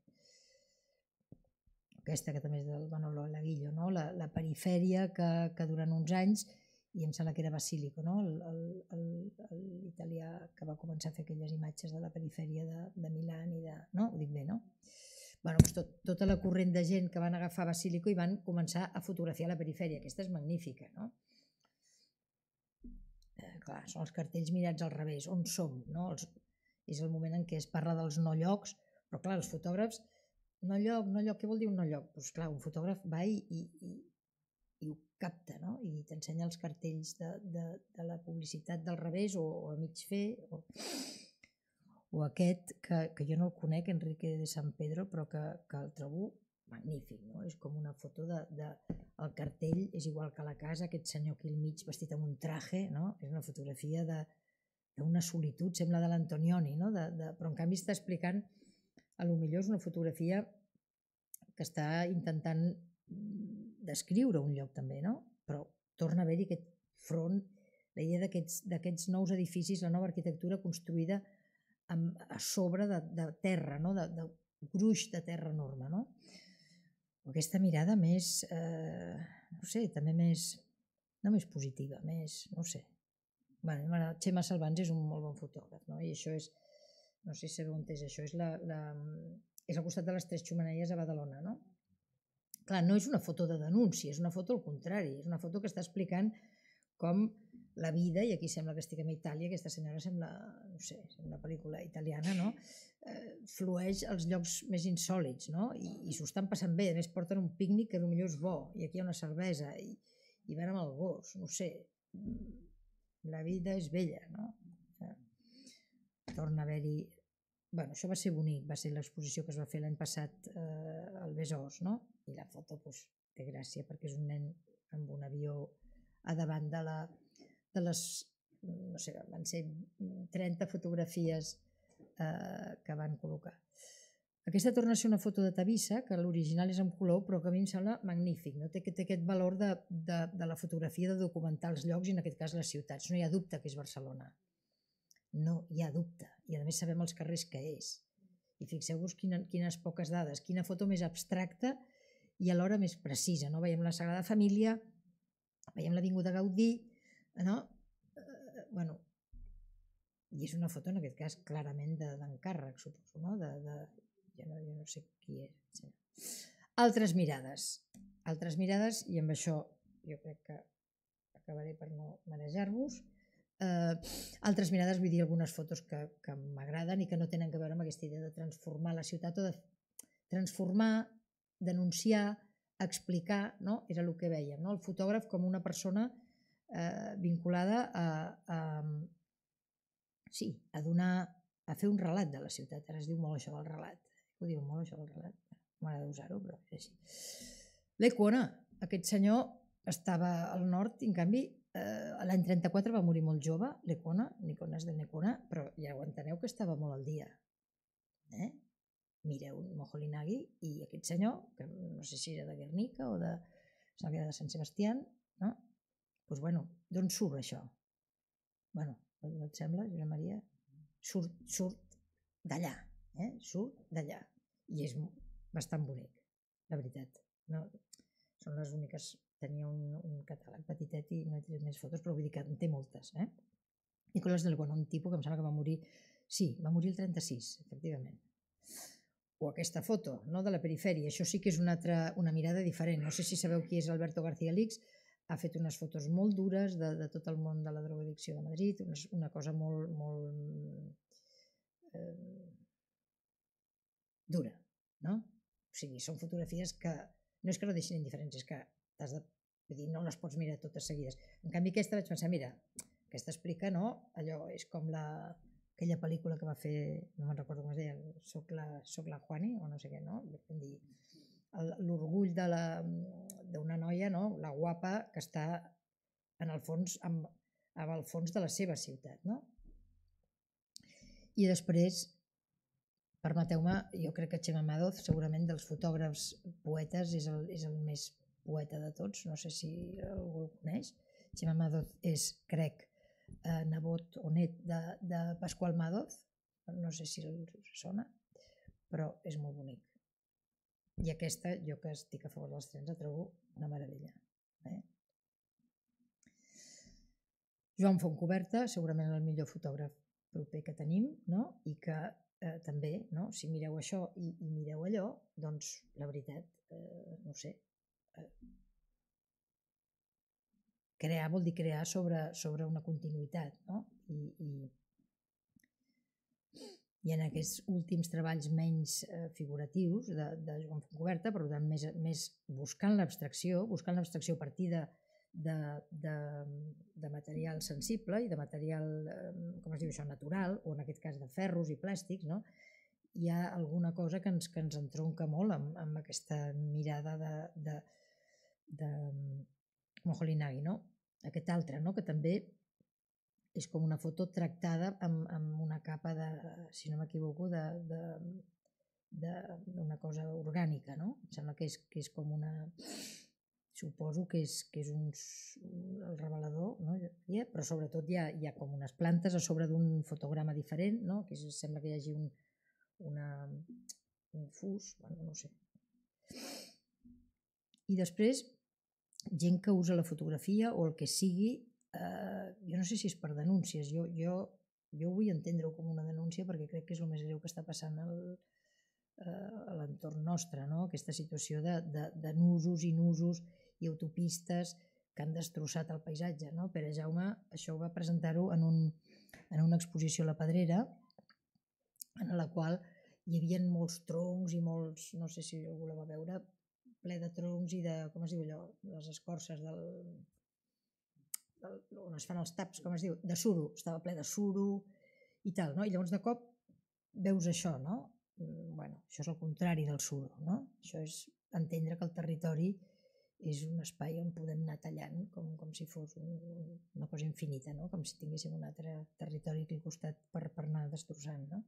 Aquesta que també és del Manolo Laguillo, no? La, la perifèria que, que durant uns anys i em sembla que era Basilico, no? L'italià que va començar a fer aquelles imatges de la perifèria de, de Milán i de... No? Ho dic bé, no? Bueno, doncs tot, tota la corrent de gent que van agafar Basilico i van començar a fotografiar la perifèria. Aquesta és magnífica, no? Eh, clar, són els cartells mirats al revés. On som? No? Els, és el moment en què es parla dels no llocs, però clar, els fotògrafs, no lloc, no lloc, què vol dir un no lloc? Doncs clar, un fotògraf va i, i, i, i ho capta, no? I t'ensenya els cartells de, de, de la publicitat del revés o, o a mig fer, o... o aquest, que, que jo no el conec, Enrique de San Pedro, però que, que el trobo magnífic, no? És com una foto de, de... El cartell és igual que la casa, aquest senyor aquí al mig vestit amb un traje, no? És una fotografia d'una solitud, sembla de l'Antonioni, no? De, de... Però en canvi està explicant, a lo millor és una fotografia que està intentant descriure un lloc també, no? Però torna a haver-hi aquest front, la idea d'aquests nous edificis, la nova arquitectura construïda a sobre de, de terra, no? de, de gruix de terra enorme. No? Aquesta mirada més, eh, no sé, també més, no més positiva, més, no sé. Bueno, Txema Salvans és un molt bon fotògraf, no? I això és, no sé si sabeu on és això, és, la, la, és al costat de les Tres Xemeneies a Badalona, no? Clar, no és una foto de denúncia, és una foto al contrari, és una foto que està explicant com la vida, i aquí sembla que estiguem a Itàlia, aquesta senyora sembla, no sé, una pel·lícula italiana, no? Eh, flueix als llocs més insòlits, no? I, i s'ho estan passant bé, a més porten un pícnic que potser és bo, i aquí hi ha una cervesa, i, i van amb el gos, no sé, la vida és bella, no? Eh, torna a haver-hi... Bueno, això va ser bonic, va ser l'exposició que es va fer l'any passat eh, al Besòs, no? I la foto, doncs, té gràcia, perquè és un nen amb un avió a davant de la... de les, no sé, van ser trenta fotografies eh, que van col·locar. Aquesta torna a ser una foto de Tabissa, que l'original és en color, però que a mi em sembla magnífic, no? Té, té aquest valor de, de, de la fotografia, de documentar els llocs i en aquest cas les ciutats. No hi ha dubte que és Barcelona. No hi ha dubte. I a més sabem els carrers que és. I fixeu-vos quina, quines poques dades, quina foto més abstracta i alhora més precisa. No? Veiem la Sagrada Família, veiem l'Avinguda Gaudí, no? Eh, bueno, i és una foto en aquest cas clarament d'encàrrec, suposo, no? De, de, jo, no, jo no sé qui és. Sí. Altres mirades, altres mirades, i amb això jo crec que acabaré per no marejar-vos. Eh, altres mirades, vull dir algunes fotos que, que m'agraden i que no tenen a veure amb aquesta idea de transformar la ciutat o de transformar, denunciar, explicar, no? Era el que vèiem, no? El fotògraf com una persona eh, vinculada a, a, sí, a donar, a fer un relat de la ciutat. Ara es diu molt això del relat. Ho diu molt això del relat. M'agrada usar-ho, però és així. L'Equona, aquest senyor estava al nord i en canvi eh, l'any trenta-quatre va morir molt jove, l'Equona, Niconas de l'Equona, però ja ho enteneu que estava molt al dia. Eh? Mireu Moholy-Nagy i aquest senyor, que no sé si era de Guernica o de, de Sant Sebastián, no? Doncs bueno, d'on surt això? Bueno, no et sembla, Josep Maria? Surt, surt d'allà, eh? Surt d'allà. I és bastant bonic, la veritat. No, són les úniques... Tenia un, un catàleg petitet i no he tret més fotos, però vull dir que en té moltes. Eh? Nicolás del Bueno, un tipus que em sembla que va morir... Sí, va morir el trenta-sis, efectivament. O aquesta foto, no, de la perifèria. Això sí que és una, altra, una mirada diferent. No sé si sabeu qui és Alberto García Lix. Ha fet unes fotos molt dures de, de tot el món de la drogodicció de Madrid, una, una cosa molt, molt eh, dura, no? O sigui, són fotografies que no és que no deixin indiferents, és que t'has de, vull dir, no les pots mirar totes seguides. En canvi, aquesta vaig pensar, mira, aquesta explica, no? Allò és com la, aquella pel·lícula que va fer, no me'n recordo com es deia, Soc la, soc la Juani, o no sé què, no? L'orgull d'una noia, no? La guapa, que està en el fons, amb, amb el fons de la seva ciutat, no? I després, permeteu-me, jo crec que Txema Madoz, segurament dels fotògrafs poetes, és el, és el més poeta de tots, no sé si algú el coneix. Txema Madoz és, crec, eh, nebot o net de, de Pasqual Madoz, no sé si el sona, però és molt bonic. I aquesta, jo que estic a favor dels trens, la trobo una meravella. Eh? Joan Fontcuberta, segurament el millor fotògraf proper que tenim, no? I que eh, també, no? Si mireu això i, i mireu allò, doncs la veritat, eh, no sé, eh, crear vol dir crear sobre, sobre una continuïtat, no? I, i, i en aquests últims treballs menys eh, figuratius de, de Joan Fontcuberta, per tant, més, més buscant l'abstracció, buscant l'abstracció a partir de, de, de, de material sensible i de material, eh, com es diu això, natural, o en aquest cas de ferros i plàstics, no? Hi ha alguna cosa que ens, que ens entronca molt amb, amb aquesta mirada de, de, de Moholy-Nagy, no? Aquest altre, no? Que també és com una foto tractada amb, amb una capa de, si no m'equivoco, d'una cosa orgànica, no? Em sembla que és, que és com una... Suposo que és, que és un, el revelador, no? Però sobretot hi ha, hi ha com unes plantes a sobre d'un fotograma diferent, no? Que sembla que hi hagi un, una, un fus, bueno, no sé. I després, gent que usa la fotografia o el que sigui, Uh, jo no sé si és per denúncies, jo, jo, jo vull entendre-ho com una denúncia perquè crec que és el més greu que està passant al, uh, a l'entorn nostre, no? Aquesta situació de, de, de nusos i nusos i autopistes que han destrossat el paisatge, no? Pere Jaume això ho va presentar-ho en, un, en una exposició a la Pedrera en la qual hi havia molts troncs i molts, no sé si algú la va veure, ple de troncs i de, com es diu allò, les escorces del... on es fan els taps, com es diu, de suro, estava ple de suro i tal, no? I llavors de cop veus això, no? Bueno, això és el contrari del suro, no? Això és entendre que el territori és un espai on podem anar tallant com, com si fos un, una cosa infinita, no? Com si tinguéssim un altre territori aquí al costat per, per anar destrossant, no?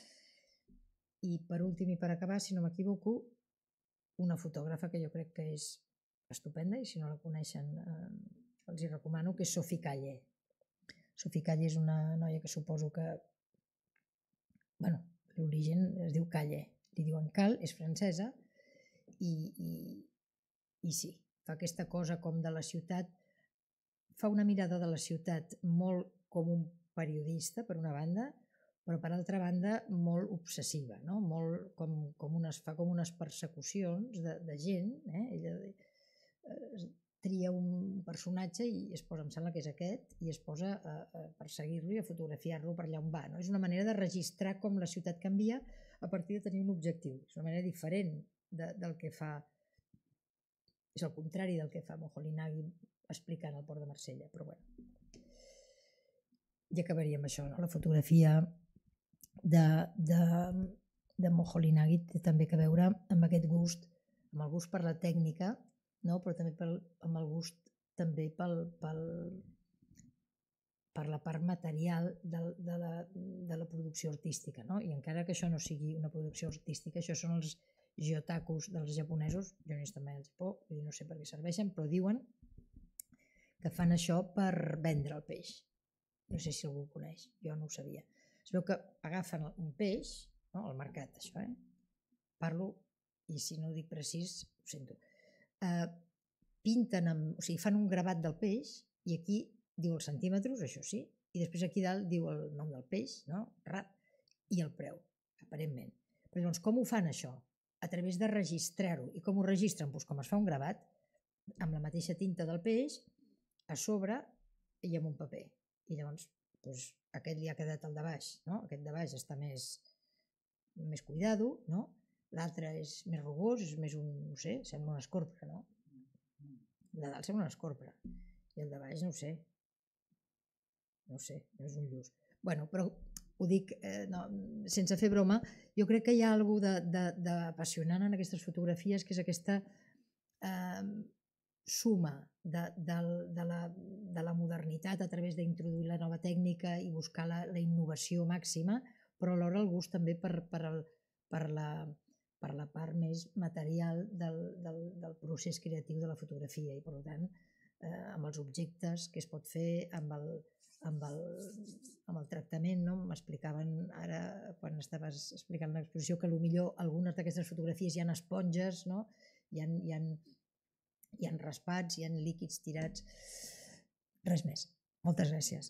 I per últim i per acabar, si no m'equivoco, una fotògrafa que jo crec que és estupenda i si no la coneixen eh, els hi recomano, que és Sophie Calle. Sophie Calle és una noia que suposo que, bueno, l'origen es diu Calle, li diuen Cal, és francesa, i, i, i sí, fa aquesta cosa com de la ciutat, fa una mirada de la ciutat molt com un periodista, per una banda, però per altra banda molt obsessiva, no? Molt com, com unes, fa com unes persecucions de, de gent, eh? Ella eh, tria un personatge i es posa, em sembla que és aquest, i es posa a, a perseguir-lo i a fotografiar-lo per allà on va, no? És una manera de registrar com la ciutat canvia a partir de tenir un objectiu. És una manera diferent de, del que fa, és el contrari del que fa Moholy-Nagy explicant el port de Marsella, però bueno. Ja acabaríem això, no? La fotografia de, de, de Moholy-Nagy té també que veure amb aquest gust, amb el gust per la tècnica, no? Però també pel, amb el gust també pel, pel, per la part material de, de, la, de la producció artística, no? I encara que això no sigui una producció artística, això són els geotakus dels japonesos, jo no he estat mai al Japó, no sé per què serveixen, però diuen que fan això per vendre el peix. No sé si algú ho coneix, jo no ho sabia. Es veu que agafen un peix, no? Al mercat, això, eh? Parlo, i si no ho dic precís, ho sento. Uh, pinten, amb, o sigui, fan un gravat del peix i aquí diu els centímetres, això sí, i després aquí dalt diu el nom del peix, no? Rat, i el preu, aparentment. Però llavors, com ho fan això? A través de registrar-ho. I com ho registren? Doncs com es fa un gravat, amb la mateixa tinta del peix, a sobre i amb un paper. I llavors, doncs, aquest li ha quedat el de baix, no? Aquest de baix està més, més cuidado, no? L'altre és més rugós, és més un, no sé, sembla una escorpra, no? De dalt sembla una escorpra. I el de baix, no ho sé. No sé, no és un lluç. Bueno, però ho dic eh, no, sense fer broma, jo crec que hi ha alguna cosa d'apassionant en aquestes fotografies, que és aquesta eh, suma de, de, de, la, de la modernitat a través d'introduir la nova tècnica i buscar la, la innovació màxima, però alhora el gust també per, per, el, per la... per la part més material del, del, del procés creatiu de la fotografia i, per tant, eh, amb els objectes que es pot fer, amb el, amb el, amb el tractament, no? M'explicaven ara, quan estaves explicant l'exposició, que potser algunes d'aquestes fotografies hi ha esponges, no? Hi ha, hi ha, hi ha raspats, hi ha líquids tirats, res més. Moltes gràcies.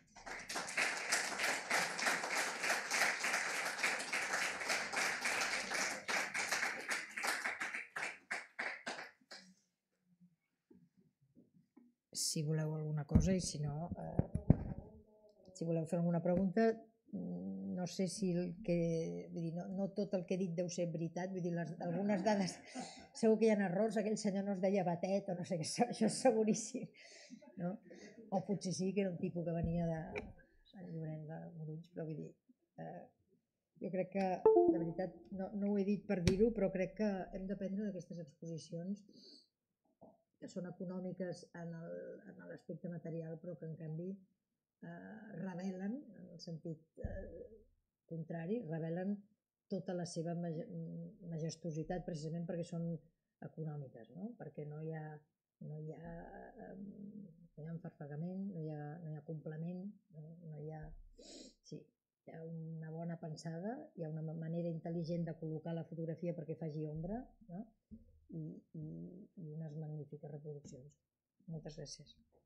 Si voleu alguna cosa i si no, eh, si voleu fer alguna pregunta, no sé si el que... Vull dir, no, no tot el que he dit deu ser veritat, vull dir, les, algunes dades segur que hi ha errors, aquell senyor no es deia Batet o no sé què, això és seguríssim, no? O potser sí que era un tipus que venia de Sant Llorenç de Morunys, però vull dir, eh, jo crec que, de veritat, no, no ho he dit per dir-ho, però crec que hem d'aprendre d'aquestes exposicions que són econòmiques en l'aspecte material, però que en canvi eh, revelen, en el sentit eh, contrari, revelen tota la seva majestuositat precisament perquè són econòmiques, no? Perquè no hi ha, no hi ha, eh, no hi ha enfarfegament, no hi ha, no hi ha complement, no, no hi ha... Sí, hi ha una bona pensada, hi ha una manera intel·ligent de col·locar la fotografia perquè faci ombra, no? I, i, i unes magnífiques reproduccions. Moltes gràcies.